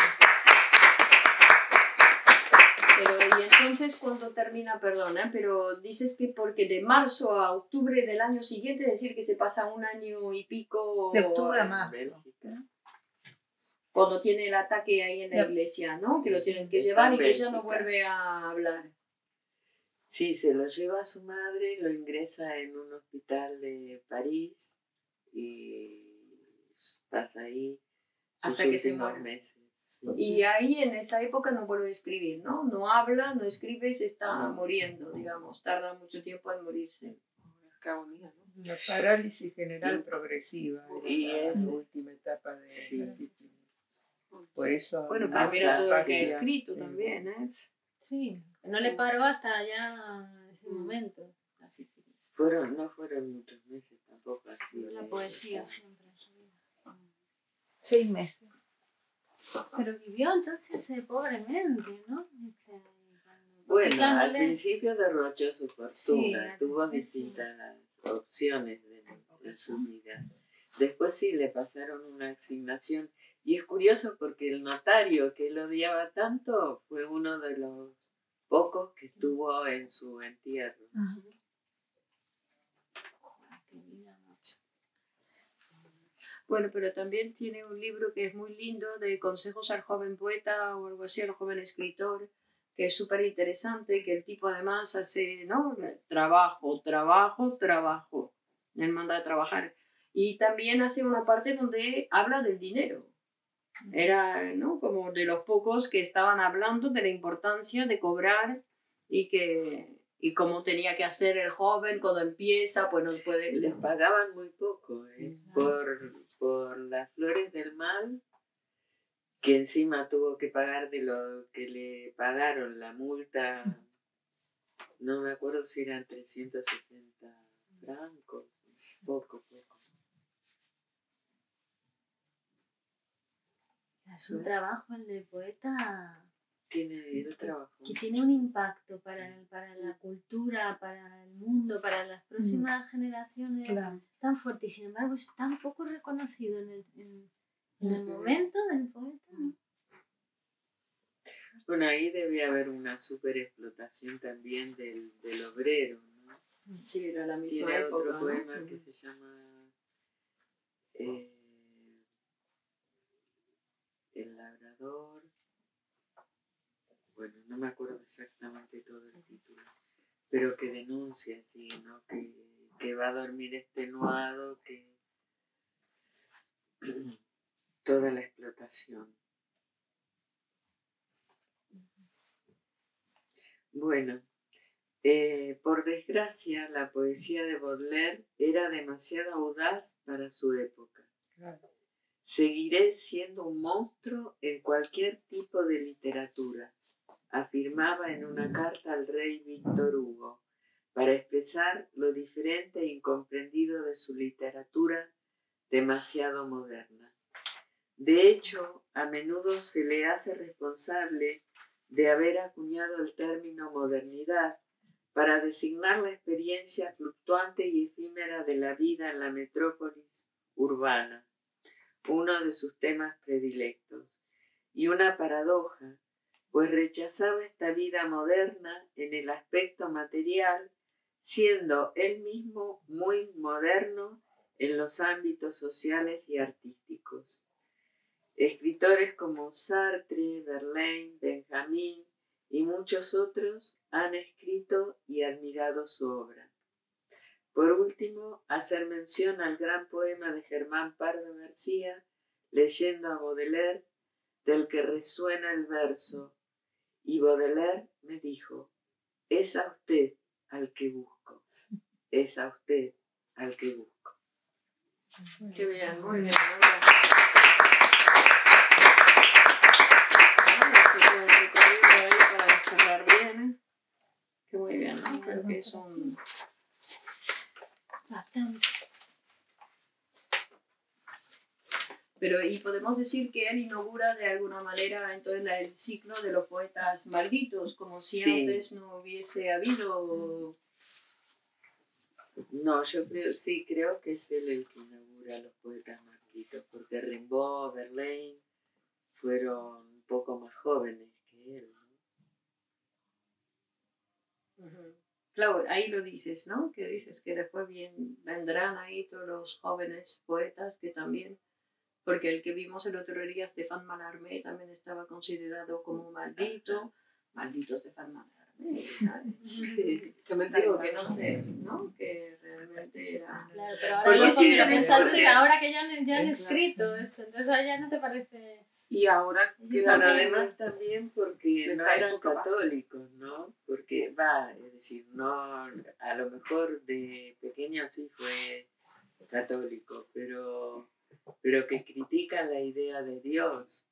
Pero, y entonces, ¿cuándo termina? Perdona, pero dices que porque de marzo a octubre del año siguiente, es decir, que se pasa un año y pico. De octubre a En marzo. Bélgica. Cuando tiene el ataque ahí en la Ya. iglesia, ¿no? Que lo tienen que Está llevar y en que ella no Bélgica. vuelve a hablar. Sí, se lo lleva a su madre, lo ingresa en un hospital de París y pasa ahí sus Hasta que se últimos muere. meses. Sí. Y ahí en esa época no vuelve a escribir, ¿no? No habla, no escribe, se está No. muriendo, digamos. Tarda mucho tiempo en morirse. Qué agonía, ¿no? La parálisis general Y- progresiva y era es- la última etapa de Sí. la sífilis. Por eso Bueno, más pero mira todo lo que ha Afasia, escrito sí. también, ¿eh? Sí, no le paró hasta ya ese momento. La sífilis. No fueron muchos meses tampoco así. La poesía siempre en su vida. 6 meses. Pero vivió entonces pobremente, ¿no? Dice ahí, Bueno, al explicándole- principio derrochó su fortuna, Sí, al tuvo principio sí. distintas opciones en su vida. Después sí le pasaron una asignación y es curioso porque el notario que él odiaba tanto fue uno de los pocos que estuvo en su entierro. Joder, qué vida, macho. Bueno, pero también tiene un libro que es muy lindo de consejos al joven poeta o algo así, al joven escritor, que es súper interesante, que el tipo además hace, ¿no? Trabajo, trabajo, trabajo. Él manda a trabajar. Y también hace una parte donde habla del dinero. Era, ¿no? Como de los pocos que estaban hablando de la importancia de cobrar y cómo tenía que hacer el joven cuando empieza, pues no puede... Les pagaban muy poco por las flores del mal, que encima tuvo que pagar de lo que le pagaron la multa, no me acuerdo si eran 360 francos, poco. Es un trabajo el de poeta Tiene el trabajo. que tiene un impacto para la cultura, para el mundo, para las próximas generaciones Claro. tan fuerte y sin embargo es tan poco reconocido en el Sí. momento del poeta. ¿No? Bueno, ahí debe haber una super explotación también del obrero, ¿no? Sí, era la misma Tiene época, otro ¿no? poema que se llama El labrador. Bueno, no me acuerdo exactamente todo el título, pero que denuncia, sí, ¿no? Que va a dormir extenuado, que toda la explotación. Bueno, por desgracia, la poesía de Baudelaire era demasiado audaz para su época. Claro. Seguiré siendo un monstruo en cualquier tipo de literatura, afirmaba en una carta al rey Víctor Hugo, para expresar lo diferente e incomprendido de su literatura demasiado moderna. De hecho, a menudo se le hace responsable de haber acuñado el término modernidad para designar la experiencia fluctuante y efímera de la vida en la metrópolis urbana, uno de sus temas predilectos, y una paradoja, pues rechazaba esta vida moderna en el aspecto material, siendo él mismo muy moderno en los ámbitos sociales y artísticos. Escritores como Sartre, Verlaine, Benjamín y muchos otros han escrito y admirado su obra. Por último, hacer mención al gran poema de Germán Pardo García, Leyendo a Baudelaire, del que resuena el verso: y Baudelaire me dijo, es a usted al que busco, es a usted al que busco. Qué bien, muy bien. Para cerrar bien. Que muy bien, ¿no? Creo que es un... Bastante. Pero Pero y podemos decir que él inaugura de alguna manera entonces el ciclo de los poetas malditos, como si Sí. antes no hubiese habido. No, yo creo que es él el que inaugura los poetas malditos, porque Rimbaud, Verlaine fueron un poco más jóvenes que él, ¿no? Ujú. Claro, ahí lo dices, ¿no? Que dices que después vendrán ahí todos los jóvenes poetas que también, porque el que vimos el otro día, Stéphane Mallarmé, también estaba considerado como maldito Stéphane Mallarmé, ¿sabes? Sí. Qué Digo mentalidad. que no sé, ¿no? Que realmente era... Claro, pero ahora Porque lo es interesante. ahora que ya han Claro. escrito, entonces ya no te parece... Y ahora que Claro, también- además también porque De no esta eran época básica. católicos, ¿no? Porque es decir, no, a lo mejor de pequeño sí fue católico, pero que critican la idea de Dios.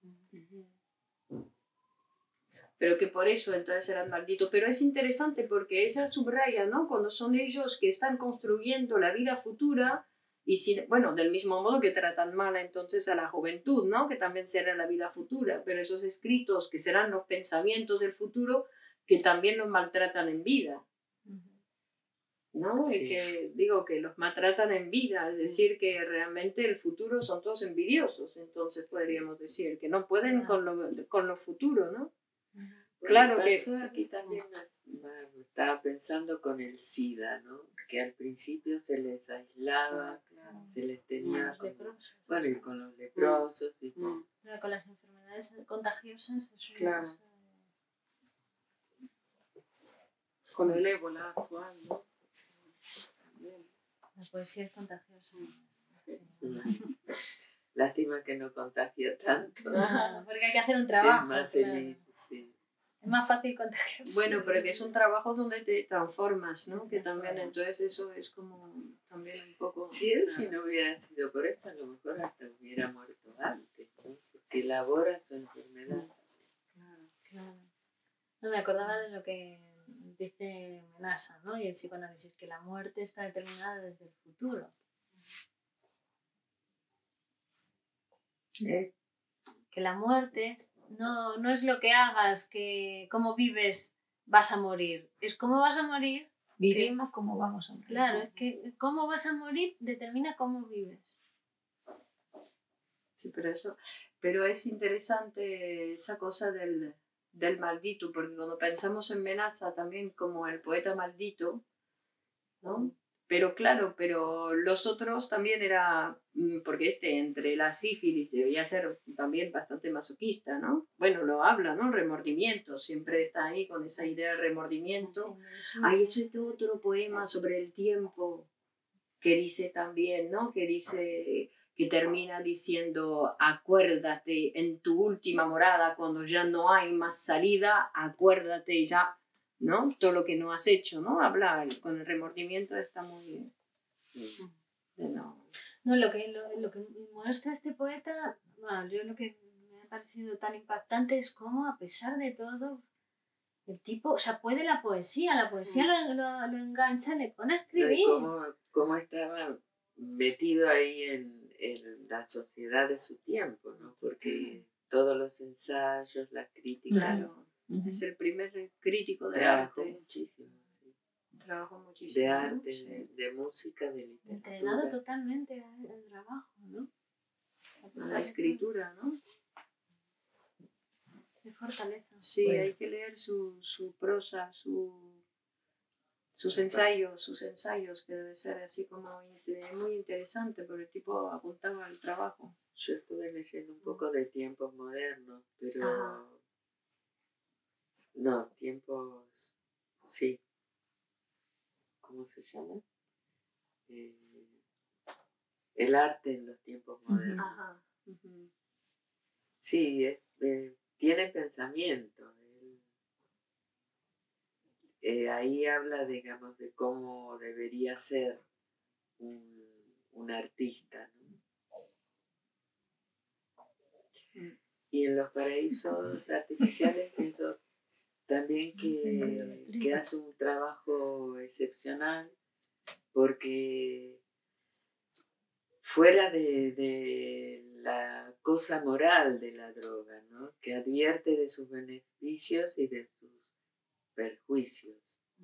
Pero que por eso entonces eran malditos. Pero es interesante porque ella subraya, ¿no? Cuando son ellos que están construyendo la vida futura y bueno, del mismo modo que tratan mal entonces a la juventud, ¿no? Que también será la vida futura, pero esos escritos que serán los pensamientos del futuro que también los maltratan en vida, ¿no? Sí. Y que digo que los maltratan en vida, es decir, que realmente el futuro son todos envidiosos, entonces podríamos decir que no pueden con lo futuro, ¿no? Claro que... Pasó aquí también, estaba pensando con el SIDA, ¿no? Que al principio se les aislaba, se les tenía, bueno, y con los leprosos, y con- Con las enfermedades contagiosas. Es una Claro. cosa- con el ébola actual, ¿no? También. La poesía es contagiosa. Lástima que no contagia tanto. Porque hay que hacer un Es trabajo. más claro. elite, sí. Es más fácil contagiarse. Bueno, pero que es un trabajo donde te transformas, ¿no? Que también, entonces eso es como también un poco... Si no hubiera sido por esto, a lo mejor hasta hubiera muerto antes, ¿no? Porque elabora su enfermedad. Claro. No me acordaba de lo que dice Menasa, ¿no? Y el psicoanálisis, que la muerte está determinada desde el futuro. Que la muerte no es lo que hagas, que cómo vives vas a morir. Es cómo vas a morir. Vivimos como vamos a morir. Claro, es que cómo vas a morir determina cómo vives. Sí, pero es interesante esa cosa del maldito, porque cuando pensamos en Menasa también como el poeta maldito, ¿no? Pero claro, pero los otros también era, porque entre la sífilis debía ser también bastante masoquista, ¿no? Bueno, lo habla, ¿no? Remordimiento, siempre está ahí con esa idea de remordimiento. Hay ese otro poema sobre el tiempo que dice también, ¿no? Que dice, que termina diciendo, acuérdate en tu última morada, cuando ya no hay más salida, acuérdate ya, ¿no? Todo lo que no has hecho, ¿no? Habla con el remordimiento, está muy bien. No, lo que muestra este poeta, bueno, yo lo que me ha parecido tan impactante es cómo, a pesar de todo, el tipo, o sea, puede la poesía lo engancha, le pone a escribir. Cómo estaba metido ahí en la sociedad de su tiempo, ¿no? Porque todos los ensayos, la crítica, Claro, es el primer crítico de trabajó arte. muchísimo, sí. Trabajó muchísimo. De ¿no? arte, Sí. de música, de literatura. Entregado totalmente al trabajo, ¿no? A la escritura, ¿no? Qué fortaleza. Sí, Bueno. hay que leer su prosa, sus ensayos, que debe ser así como muy interesante, porque el tipo apuntaba al trabajo. Yo estuve leyendo un poco de tiempos modernos, pero... Ajá. No, tiempos... Sí. ¿Cómo se llama? El arte en los tiempos modernos. Ajá. Ujú. Sí, tiene pensamiento. Ahí habla, digamos, de cómo debería ser un artista, ¿no? Y en los paraísos artificiales pienso también que hace un trabajo excepcional, porque fuera de la cosa moral de la droga, ¿no? Que advierte de sus beneficios y de sus perjuicios.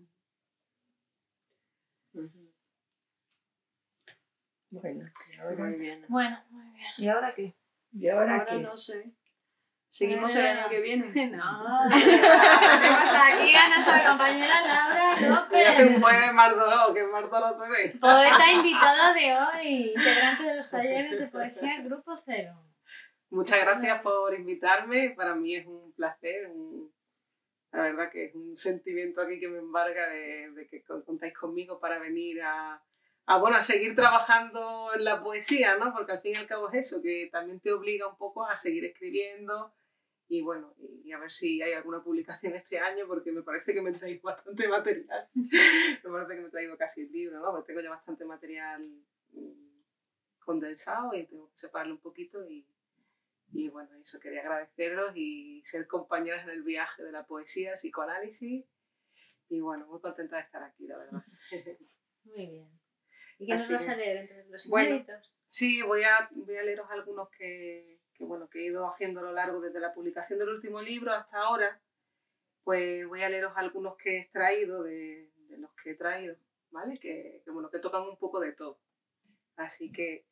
Bueno, ¿y ahora? Muy bien. Bueno, muy bien. ¿Y ahora qué? ¿Y ahora Ahora qué? no sé. ¿Seguimos el año que viene? No, tenemos aquí a nuestra compañera Laura Voy a hacer un López, poema de Mardoló, que Mardoló te ve. poeta invitada de hoy, integrante de los talleres de poesía Grupo Cero. Muchas gracias por invitarme. Para mí es un placer. La verdad que es un sentimiento aquí que me embarga de que contáis conmigo para venir a seguir trabajando en la poesía, ¿no? Porque al fin y al cabo es eso, que también te obliga un poco a seguir escribiendo y bueno, y a ver si hay alguna publicación este año, porque me parece que me traigo bastante material. Me parece que me he traído casi el libro, ¿no? Porque tengo ya bastante material condensado y tengo que separarlo un poquito y bueno, eso, quería agradeceros y ser compañeras en el viaje de la poesía, psicoanálisis y bueno, muy contenta de estar aquí, la verdad. Muy bien. ¿Y qué nos Así vas que, a leer entre los bueno, inéditos? Sí, voy a leeros algunos que he ido haciendo a lo largo desde la publicación del último libro hasta ahora. Pues voy a leeros algunos que he extraído de los que he traído, ¿vale? Que tocan un poco de todo. Así que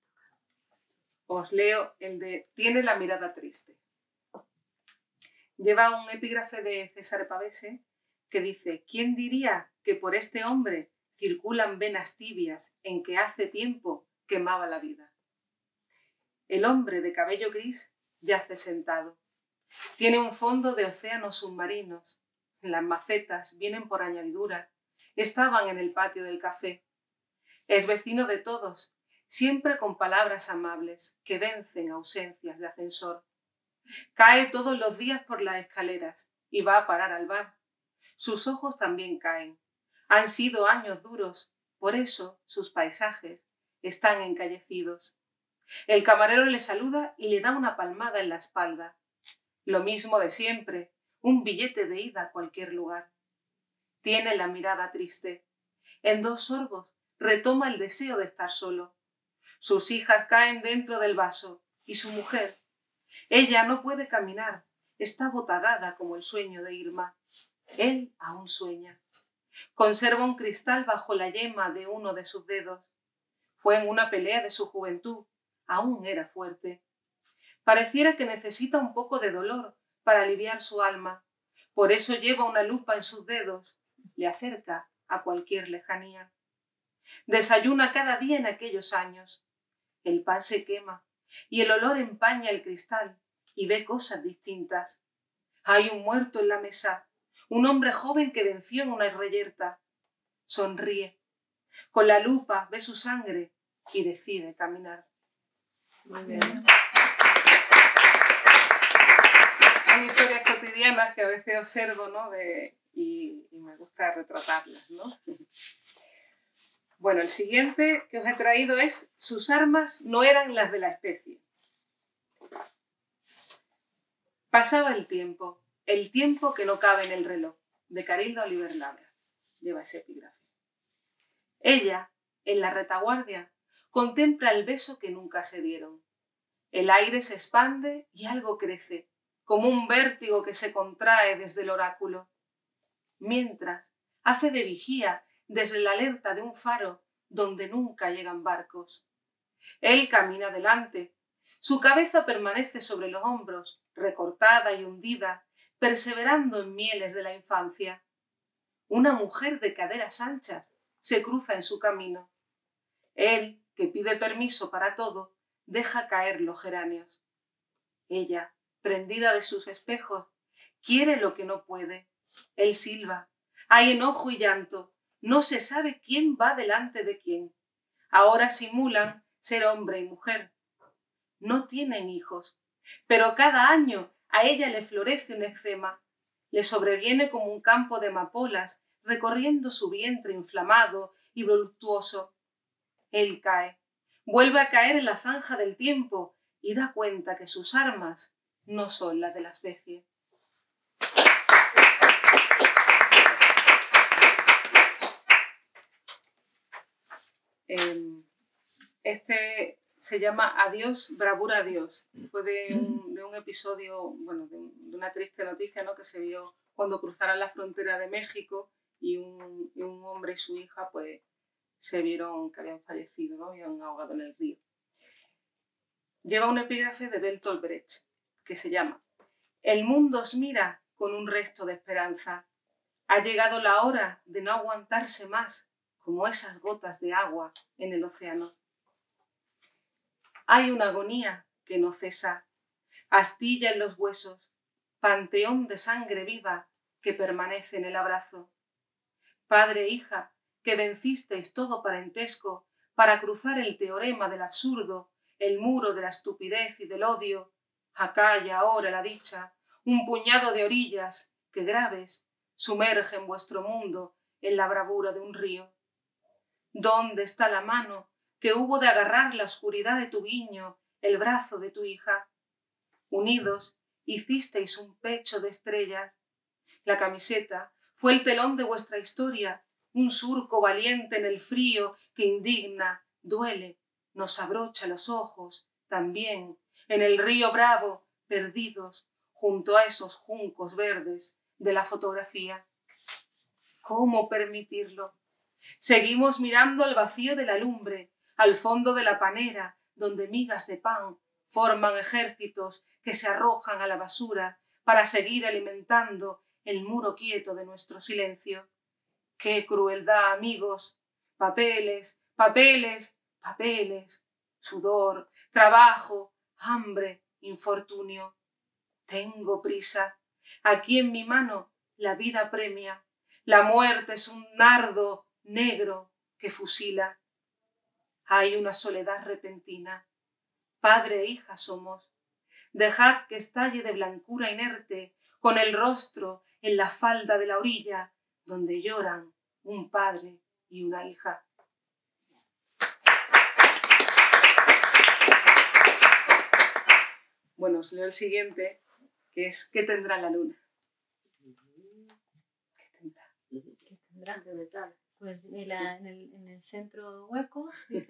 os leo el de Tiene la mirada triste. Lleva un epígrafe de Cesare Pavese que dice: ¿Quién diría que por este hombre circulan venas tibias en que hace tiempo quemaba la vida? El hombre de cabello gris yace sentado. Tiene un fondo de océanos submarinos. Las macetas vienen por añadidura. Estaban en el patio del café. Es vecino de todos, siempre con palabras amables que vencen ausencias de ascensor. Cae todos los días por las escaleras y va a parar al bar. Sus ojos también caen. Han sido años duros, por eso sus paisajes están encallecidos. El camarero le saluda y le da una palmada en la espalda. Lo mismo de siempre, un billete de ida a cualquier lugar. Tiene la mirada triste. En 2 sorbos retoma el deseo de estar solo. Sus hijas caen dentro del vaso y su mujer. Ella no puede caminar, está botagada como el sueño de Irma. Él aún sueña. Conserva un cristal bajo la yema de uno de sus dedos. Fue en una pelea de su juventud. Aún era fuerte. Pareciera que necesita un poco de dolor para aliviar su alma. Por eso lleva una lupa en sus dedos. Le acerca a cualquier lejanía. Desayuna cada día en aquellos años. El pan se quema y el olor empaña el cristal y ve cosas distintas. Hay un muerto en la mesa, un hombre joven que venció en una reyerta. Sonríe. Con la lupa ve su sangre y decide caminar. Muy bien. Son historias cotidianas que a veces observo, ¿no? Y me gusta retratarlas, ¿no? Bueno, el siguiente que os he traído es Sus armas no eran las de la especie. Pasaba el tiempo que no cabe en el reloj, de Carilda Oliver Labra. Lleva ese epígrafe. Ella, en la retaguardia, contempla el beso que nunca se dieron. El aire se expande y algo crece, como un vértigo que se contrae desde el oráculo. Mientras, hace de vigía desde la alerta de un faro donde nunca llegan barcos. Él camina delante. Su cabeza permanece sobre los hombros, recortada y hundida, perseverando en mieles de la infancia. Una mujer de caderas anchas se cruza en su camino. Él, que pide permiso para todo, deja caer los geranios. Ella, prendida de sus espejos, quiere lo que no puede. Él silba. Hay enojo y llanto. No se sabe quién va delante de quién. Ahora simulan ser hombre y mujer. No tienen hijos, pero cada año a ella le florece un eczema. Le sobreviene como un campo de amapolas recorriendo su vientre inflamado y voluptuoso. Él cae, vuelve a caer en la zanja del tiempo y da cuenta que sus armas no son las de la especie. Este se llama Adiós, bravura, adiós. Fue de un episodio, bueno, de una triste noticia, ¿no?, que se vio cuando cruzaron la frontera de México y un hombre y su hija pues se vieron que habían fallecido, ¿no?, habían ahogado en el río. Lleva un epígrafe de Bertolt Brecht que se llama: el mundo os mira con un resto de esperanza. Ha llegado la hora de no aguantarse más, como esas gotas de agua en el océano. Hay una agonía que no cesa, astilla en los huesos, panteón de sangre viva que permanece en el abrazo. Padre e hija, que vencisteis todo parentesco para cruzar el teorema del absurdo, el muro de la estupidez y del odio, acá y ahora la dicha, un puñado de orillas que graves sumergen vuestro mundo en la bravura de un río. ¿Dónde está la mano que hubo de agarrar la oscuridad de tu guiño, el brazo de tu hija? Unidos hicisteis un pecho de estrellas. La camiseta fue el telón de vuestra historia, un surco valiente en el frío que indigna, duele, nos abrocha los ojos, también, en el río bravo, perdidos, junto a esos juncos verdes de la fotografía. ¿Cómo permitirlo? Seguimos mirando al vacío de la lumbre, al fondo de la panera, donde migas de pan forman ejércitos que se arrojan a la basura para seguir alimentando el muro quieto de nuestro silencio. ¡Qué crueldad, amigos! Papeles, papeles, papeles, sudor, trabajo, hambre, infortunio. Tengo prisa. Aquí en mi mano la vida premia. La muerte es un nardo negro que fusila. Hay una soledad repentina. Padre e hija somos. Dejad que estalle de blancura inerte, con el rostro en la falda de la orilla, donde lloran un padre y una hija. Bueno, os leo el siguiente, que es ¿qué tendrá la luna? ¿Qué tendrá? ¿Qué tendrá? De metal. Pues en el centro hueco. ¿Sí?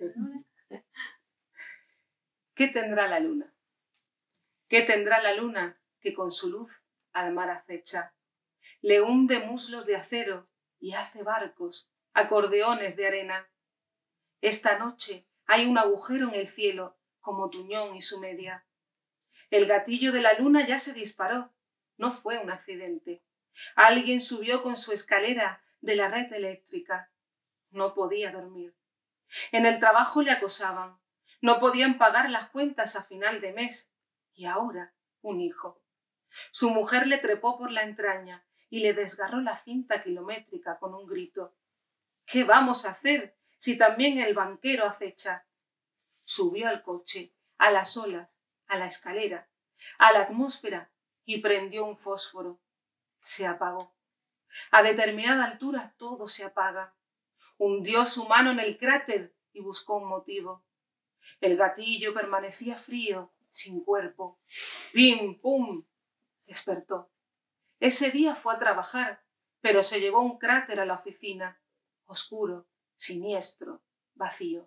¿Qué tendrá la luna? ¿Qué tendrá la luna que con su luz al mar acecha? Le hunde muslos de acero y hace barcos, acordeones de arena. Esta noche hay un agujero en el cielo, como Tuñón y su media. El gatillo de la luna ya se disparó. No fue un accidente. Alguien subió con su escalera de la red eléctrica. No podía dormir. En el trabajo le acosaban. No podían pagar las cuentas a final de mes. Y ahora, un hijo. Su mujer le trepó por la entraña y le desgarró la cinta kilométrica con un grito. ¿Qué vamos a hacer si también el banquero acecha? Subió al coche, a las olas, a la escalera, a la atmósfera y prendió un fósforo. Se apagó. A determinada altura todo se apaga. Hundió su mano en el cráter y buscó un motivo. El gatillo permanecía frío, sin cuerpo. ¡Pim, pum! Despertó. Ese día fue a trabajar, pero se llevó un cráter a la oficina. Oscuro, siniestro, vacío.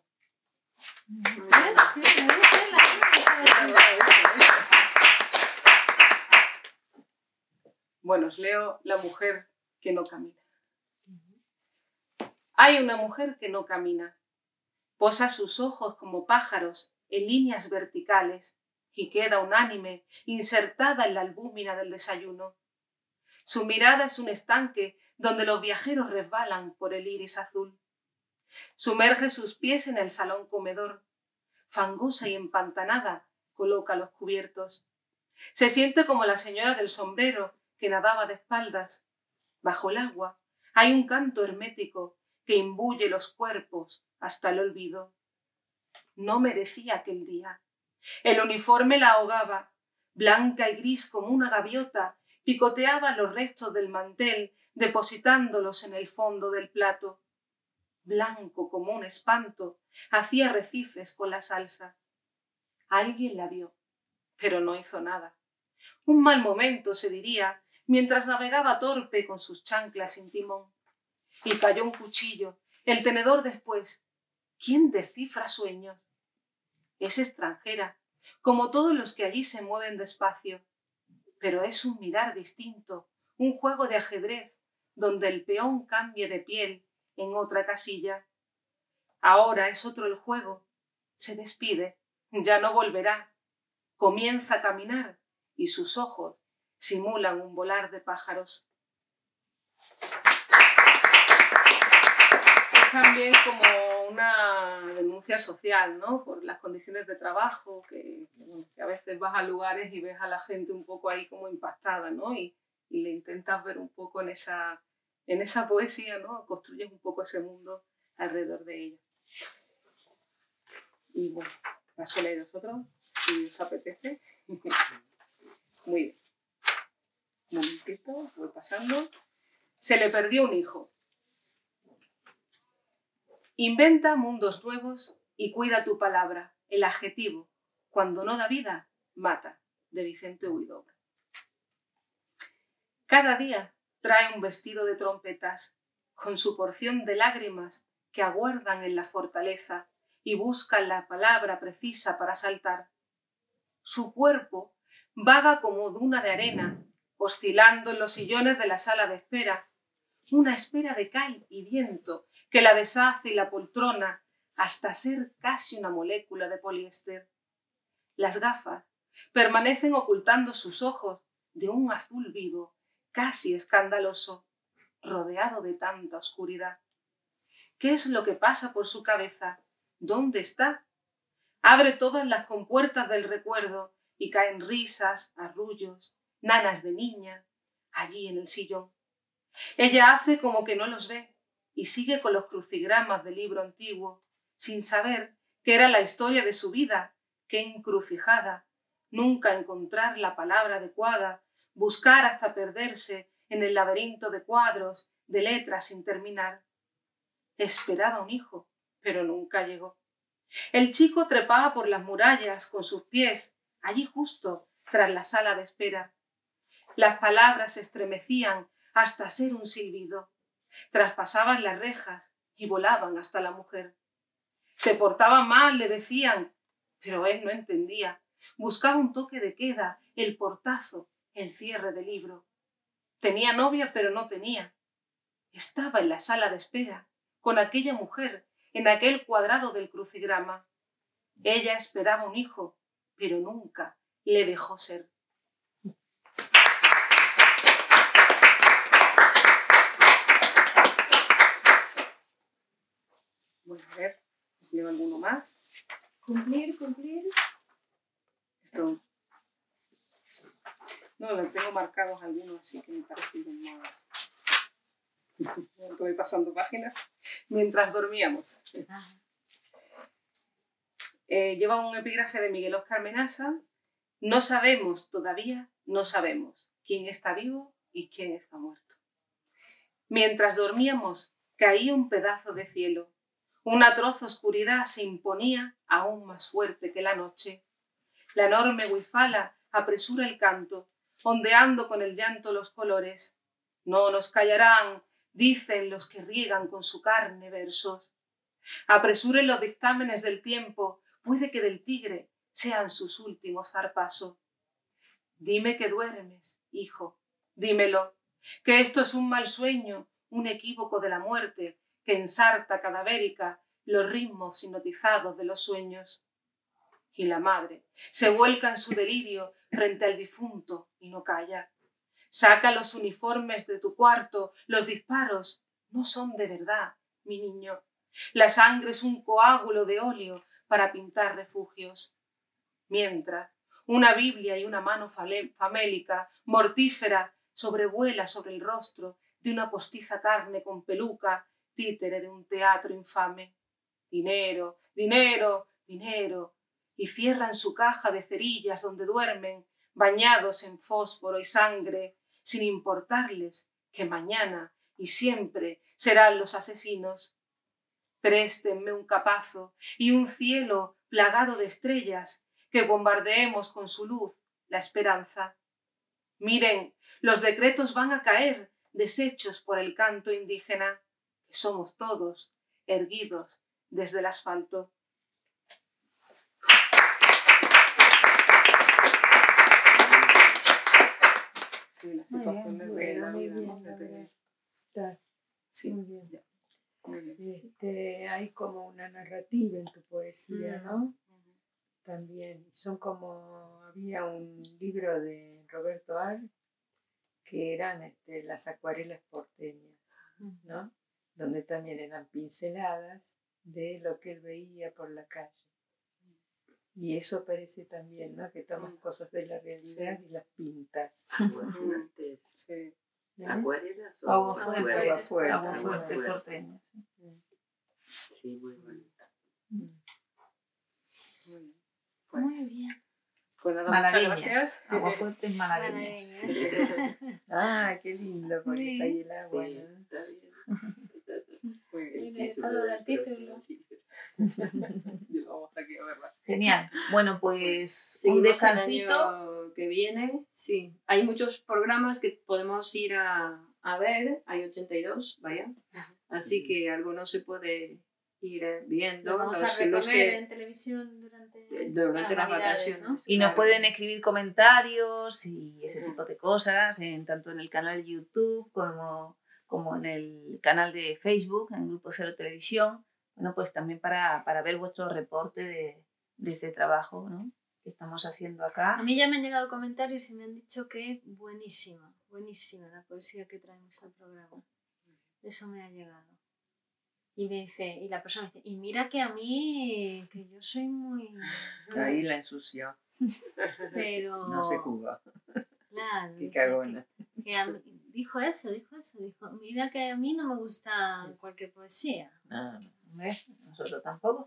Bueno, os leo La mujer que no camina. Hay una mujer que no camina. Posa sus ojos como pájaros en líneas verticales y queda unánime, insertada en la albúmina del desayuno. Su mirada es un estanque donde los viajeros resbalan por el iris azul. Sumerge sus pies en el salón comedor. Fangosa y empantanada, coloca los cubiertos. Se siente como la señora del sombrero que nadaba de espaldas. Bajo el agua hay un canto hermético que imbuye los cuerpos hasta el olvido. No merecía aquel día. El uniforme la ahogaba, blanca y gris como una gaviota, picoteaba los restos del mantel, depositándolos en el fondo del plato. Blanco como un espanto, hacía arrecifes con la salsa. Alguien la vio, pero no hizo nada. Un mal momento, se diría, mientras navegaba torpe con sus chanclas sin timón. Y cayó un cuchillo, el tenedor después. ¿Quién descifra sueños? Es extranjera, como todos los que allí se mueven despacio, pero es un mirar distinto, un juego de ajedrez, donde el peón cambie de piel en otra casilla. Ahora es otro el juego. Se despide, ya no volverá. Comienza a caminar y sus ojos simulan un volar de pájaros. Es también como una denuncia social, ¿no? Por las condiciones de trabajo, que a veces vas a lugares y ves a la gente un poco ahí como impactada, ¿no? Y le intentas ver un poco en esa poesía, ¿no? Construyes un poco ese mundo alrededor de ella. Y bueno, paso a leer vosotros, si os apetece. Muy bien. Un momentito, voy pasando. Se le perdió un hijo. Inventa mundos nuevos y cuida tu palabra, el adjetivo. Cuando no da vida, mata, de Vicente Huidobro. Cada día trae un vestido de trompetas, con su porción de lágrimas que aguardan en la fortaleza y buscan la palabra precisa para saltar. Su cuerpo vaga como duna de arena, oscilando en los sillones de la sala de espera, una espera de cal y viento que la deshace y la poltrona hasta ser casi una molécula de poliéster. Las gafas permanecen ocultando sus ojos de un azul vivo, casi escandaloso, rodeado de tanta oscuridad. ¿Qué es lo que pasa por su cabeza? ¿Dónde está? Abre todas las compuertas del recuerdo y caen risas, arrullos, nanas de niña, allí en el sillón. Ella hace como que no los ve y sigue con los crucigramas del libro antiguo, sin saber que era la historia de su vida, qué encrucijada, nunca encontrar la palabra adecuada, buscar hasta perderse en el laberinto de cuadros, de letras sin terminar. Esperaba un hijo, pero nunca llegó. El chico trepaba por las murallas con sus pies, allí justo tras la sala de espera. Las palabras se estremecían hasta ser un silbido, traspasaban las rejas y volaban hasta la mujer. Se portaba mal, le decían, pero él no entendía. Buscaba un toque de queda, el portazo, el cierre del libro. Tenía novia, pero no tenía. Estaba en la sala de espera, con aquella mujer, en aquel cuadrado del crucigrama. Ella esperaba un hijo, pero nunca le dejó ser. Bueno, a ver, ¿os leo alguno más? Cumplir. Esto. No, lo tengo marcados algunos, así que me parecen más. Estoy pasando páginas mientras dormíamos. Lleva un epígrafe de Miguel Óscar Menaza. No sabemos todavía, no sabemos quién está vivo y quién está muerto. Mientras dormíamos, caía un pedazo de cielo. Una atroz oscuridad se imponía aún más fuerte que la noche. La enorme huifala apresura el canto, ondeando con el llanto los colores. No nos callarán, dicen los que riegan con su carne versos. Apresuren los dictámenes del tiempo, puede que del tigre sean sus últimos zarpazos. Dime que duermes, hijo, dímelo, que esto es un mal sueño, un equívoco de la muerte que ensarta cadavérica los ritmos hipnotizados de los sueños. Y la madre se vuelca en su delirio frente al difunto y no calla. Saca los uniformes de tu cuarto, los disparos no son de verdad, mi niño. La sangre es un coágulo de óleo para pintar refugios. Mientras, una Biblia y una mano famélica, mortífera, sobrevuela sobre el rostro de una postiza carne con peluca, títere de un teatro infame. Dinero, dinero, dinero. Y cierran su caja de cerillas donde duermen, bañados en fósforo y sangre, sin importarles que mañana y siempre serán los asesinos. Préstenme un capazo y un cielo plagado de estrellas, que bombardeemos con su luz la esperanza. Miren, los decretos van a caer, deshechos por el canto indígena, que somos todos erguidos desde el asfalto. Sí, las Muy situaciones de bueno, la muy vida, bien, ¿no? la De tener- verdad. Está Sí, muy bien. ya. Muy bien. Hay como una narrativa en tu poesía, Mm. ¿no? También. Son como, había un libro de Roberto Ar que eran las acuarelas porteñas, ¿no? Donde también eran pinceladas de lo que él veía por la calle. Y eso parece también, ¿no? Que tomas cosas de la realidad y las pintas. Aguafuertes. Sí. ¿eh? ¿Acuarelas o Aguafuertes, Aguafuertes. aguafuertes porteños. Sí, muy bonita. Muy bien. Muy bien. Pues nada, muchas Malagueñas. gracias. Aguafuertes malagueñas. Malagueñas. Ah, qué lindo, porque Sí. está ahí el agua, Sí, ¿no? está bien. Muy bien. Y le pongo el título. Y lo vamos aquí a verla. Genial. Bueno, pues un Seguimos el descansito. año que viene, sí. Hay muchos programas que podemos ir a ver, hay 82, vaya. Así que algunos se puede ir viendo. Lo vamos a los reponer que- en televisión durante durante las Navidades, vacaciones. ¿no? Y nos claro. pueden escribir comentarios y ese tipo de cosas, tanto en el canal de YouTube como en el canal de Facebook, en Grupo Cero Televisión. Bueno, pues también para ver vuestro reporte de este trabajo, ¿no? Que estamos haciendo acá. A mí ya me han llegado comentarios y me han dicho que buenísima, buenísima la poesía que traemos al programa. Eso me ha llegado. Y me dice, y la persona me dice, y mira que a mí, que yo soy muy... Ahí la ensució. Pero... No se jugó. Claro. Qué dice cagona. que a mí- dijo eso, dijo, mira que a mí no me gusta cualquier poesía. Ah, ¿Ves? Nosotros tampoco.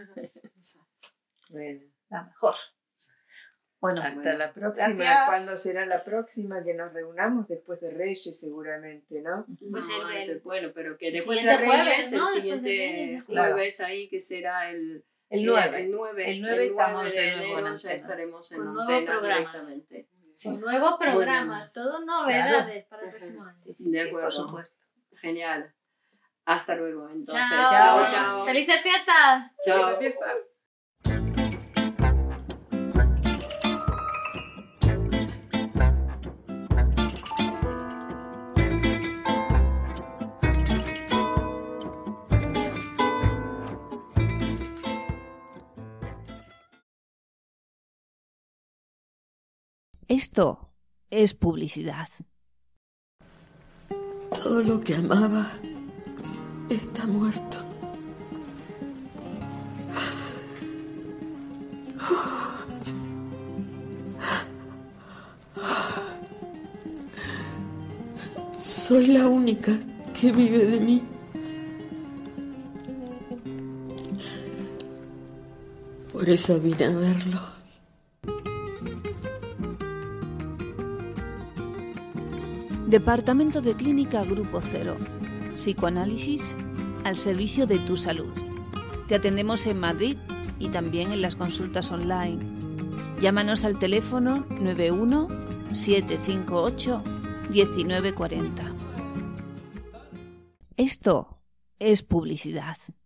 bueno. La mejor. Bueno, Hasta la próxima. gracias. ¿Cuándo será la próxima que nos reunamos? Después de Reyes, seguramente, ¿no? Pues No, el- antes, bueno, pero que el después de siguiente Reyes, jueves, ¿no? el Después de siguiente Reyes, jueves ahí, que será el 9. el 9, El 9 estamos de de nuevo en enero, ya antena. estaremos en Con nuevos antena programas. directamente. Con nuevos programas, todo novedades para el próximo año. De acuerdo. Por supuesto. Genial. Hasta luego, entonces. Chao. Chao, chao. ¡Felices fiestas! Chao. ¡Feliz fiesta! Esto es publicidad. Todo lo que amaba está muerto. Soy la única que vive de mí. Por eso vine a verlo. Departamento de Clínica Grupo Cero. Psicoanálisis al servicio de tu salud. Te atendemos en Madrid y también en las consultas online. Llámanos al teléfono 91 758 1940. Esto es publicidad.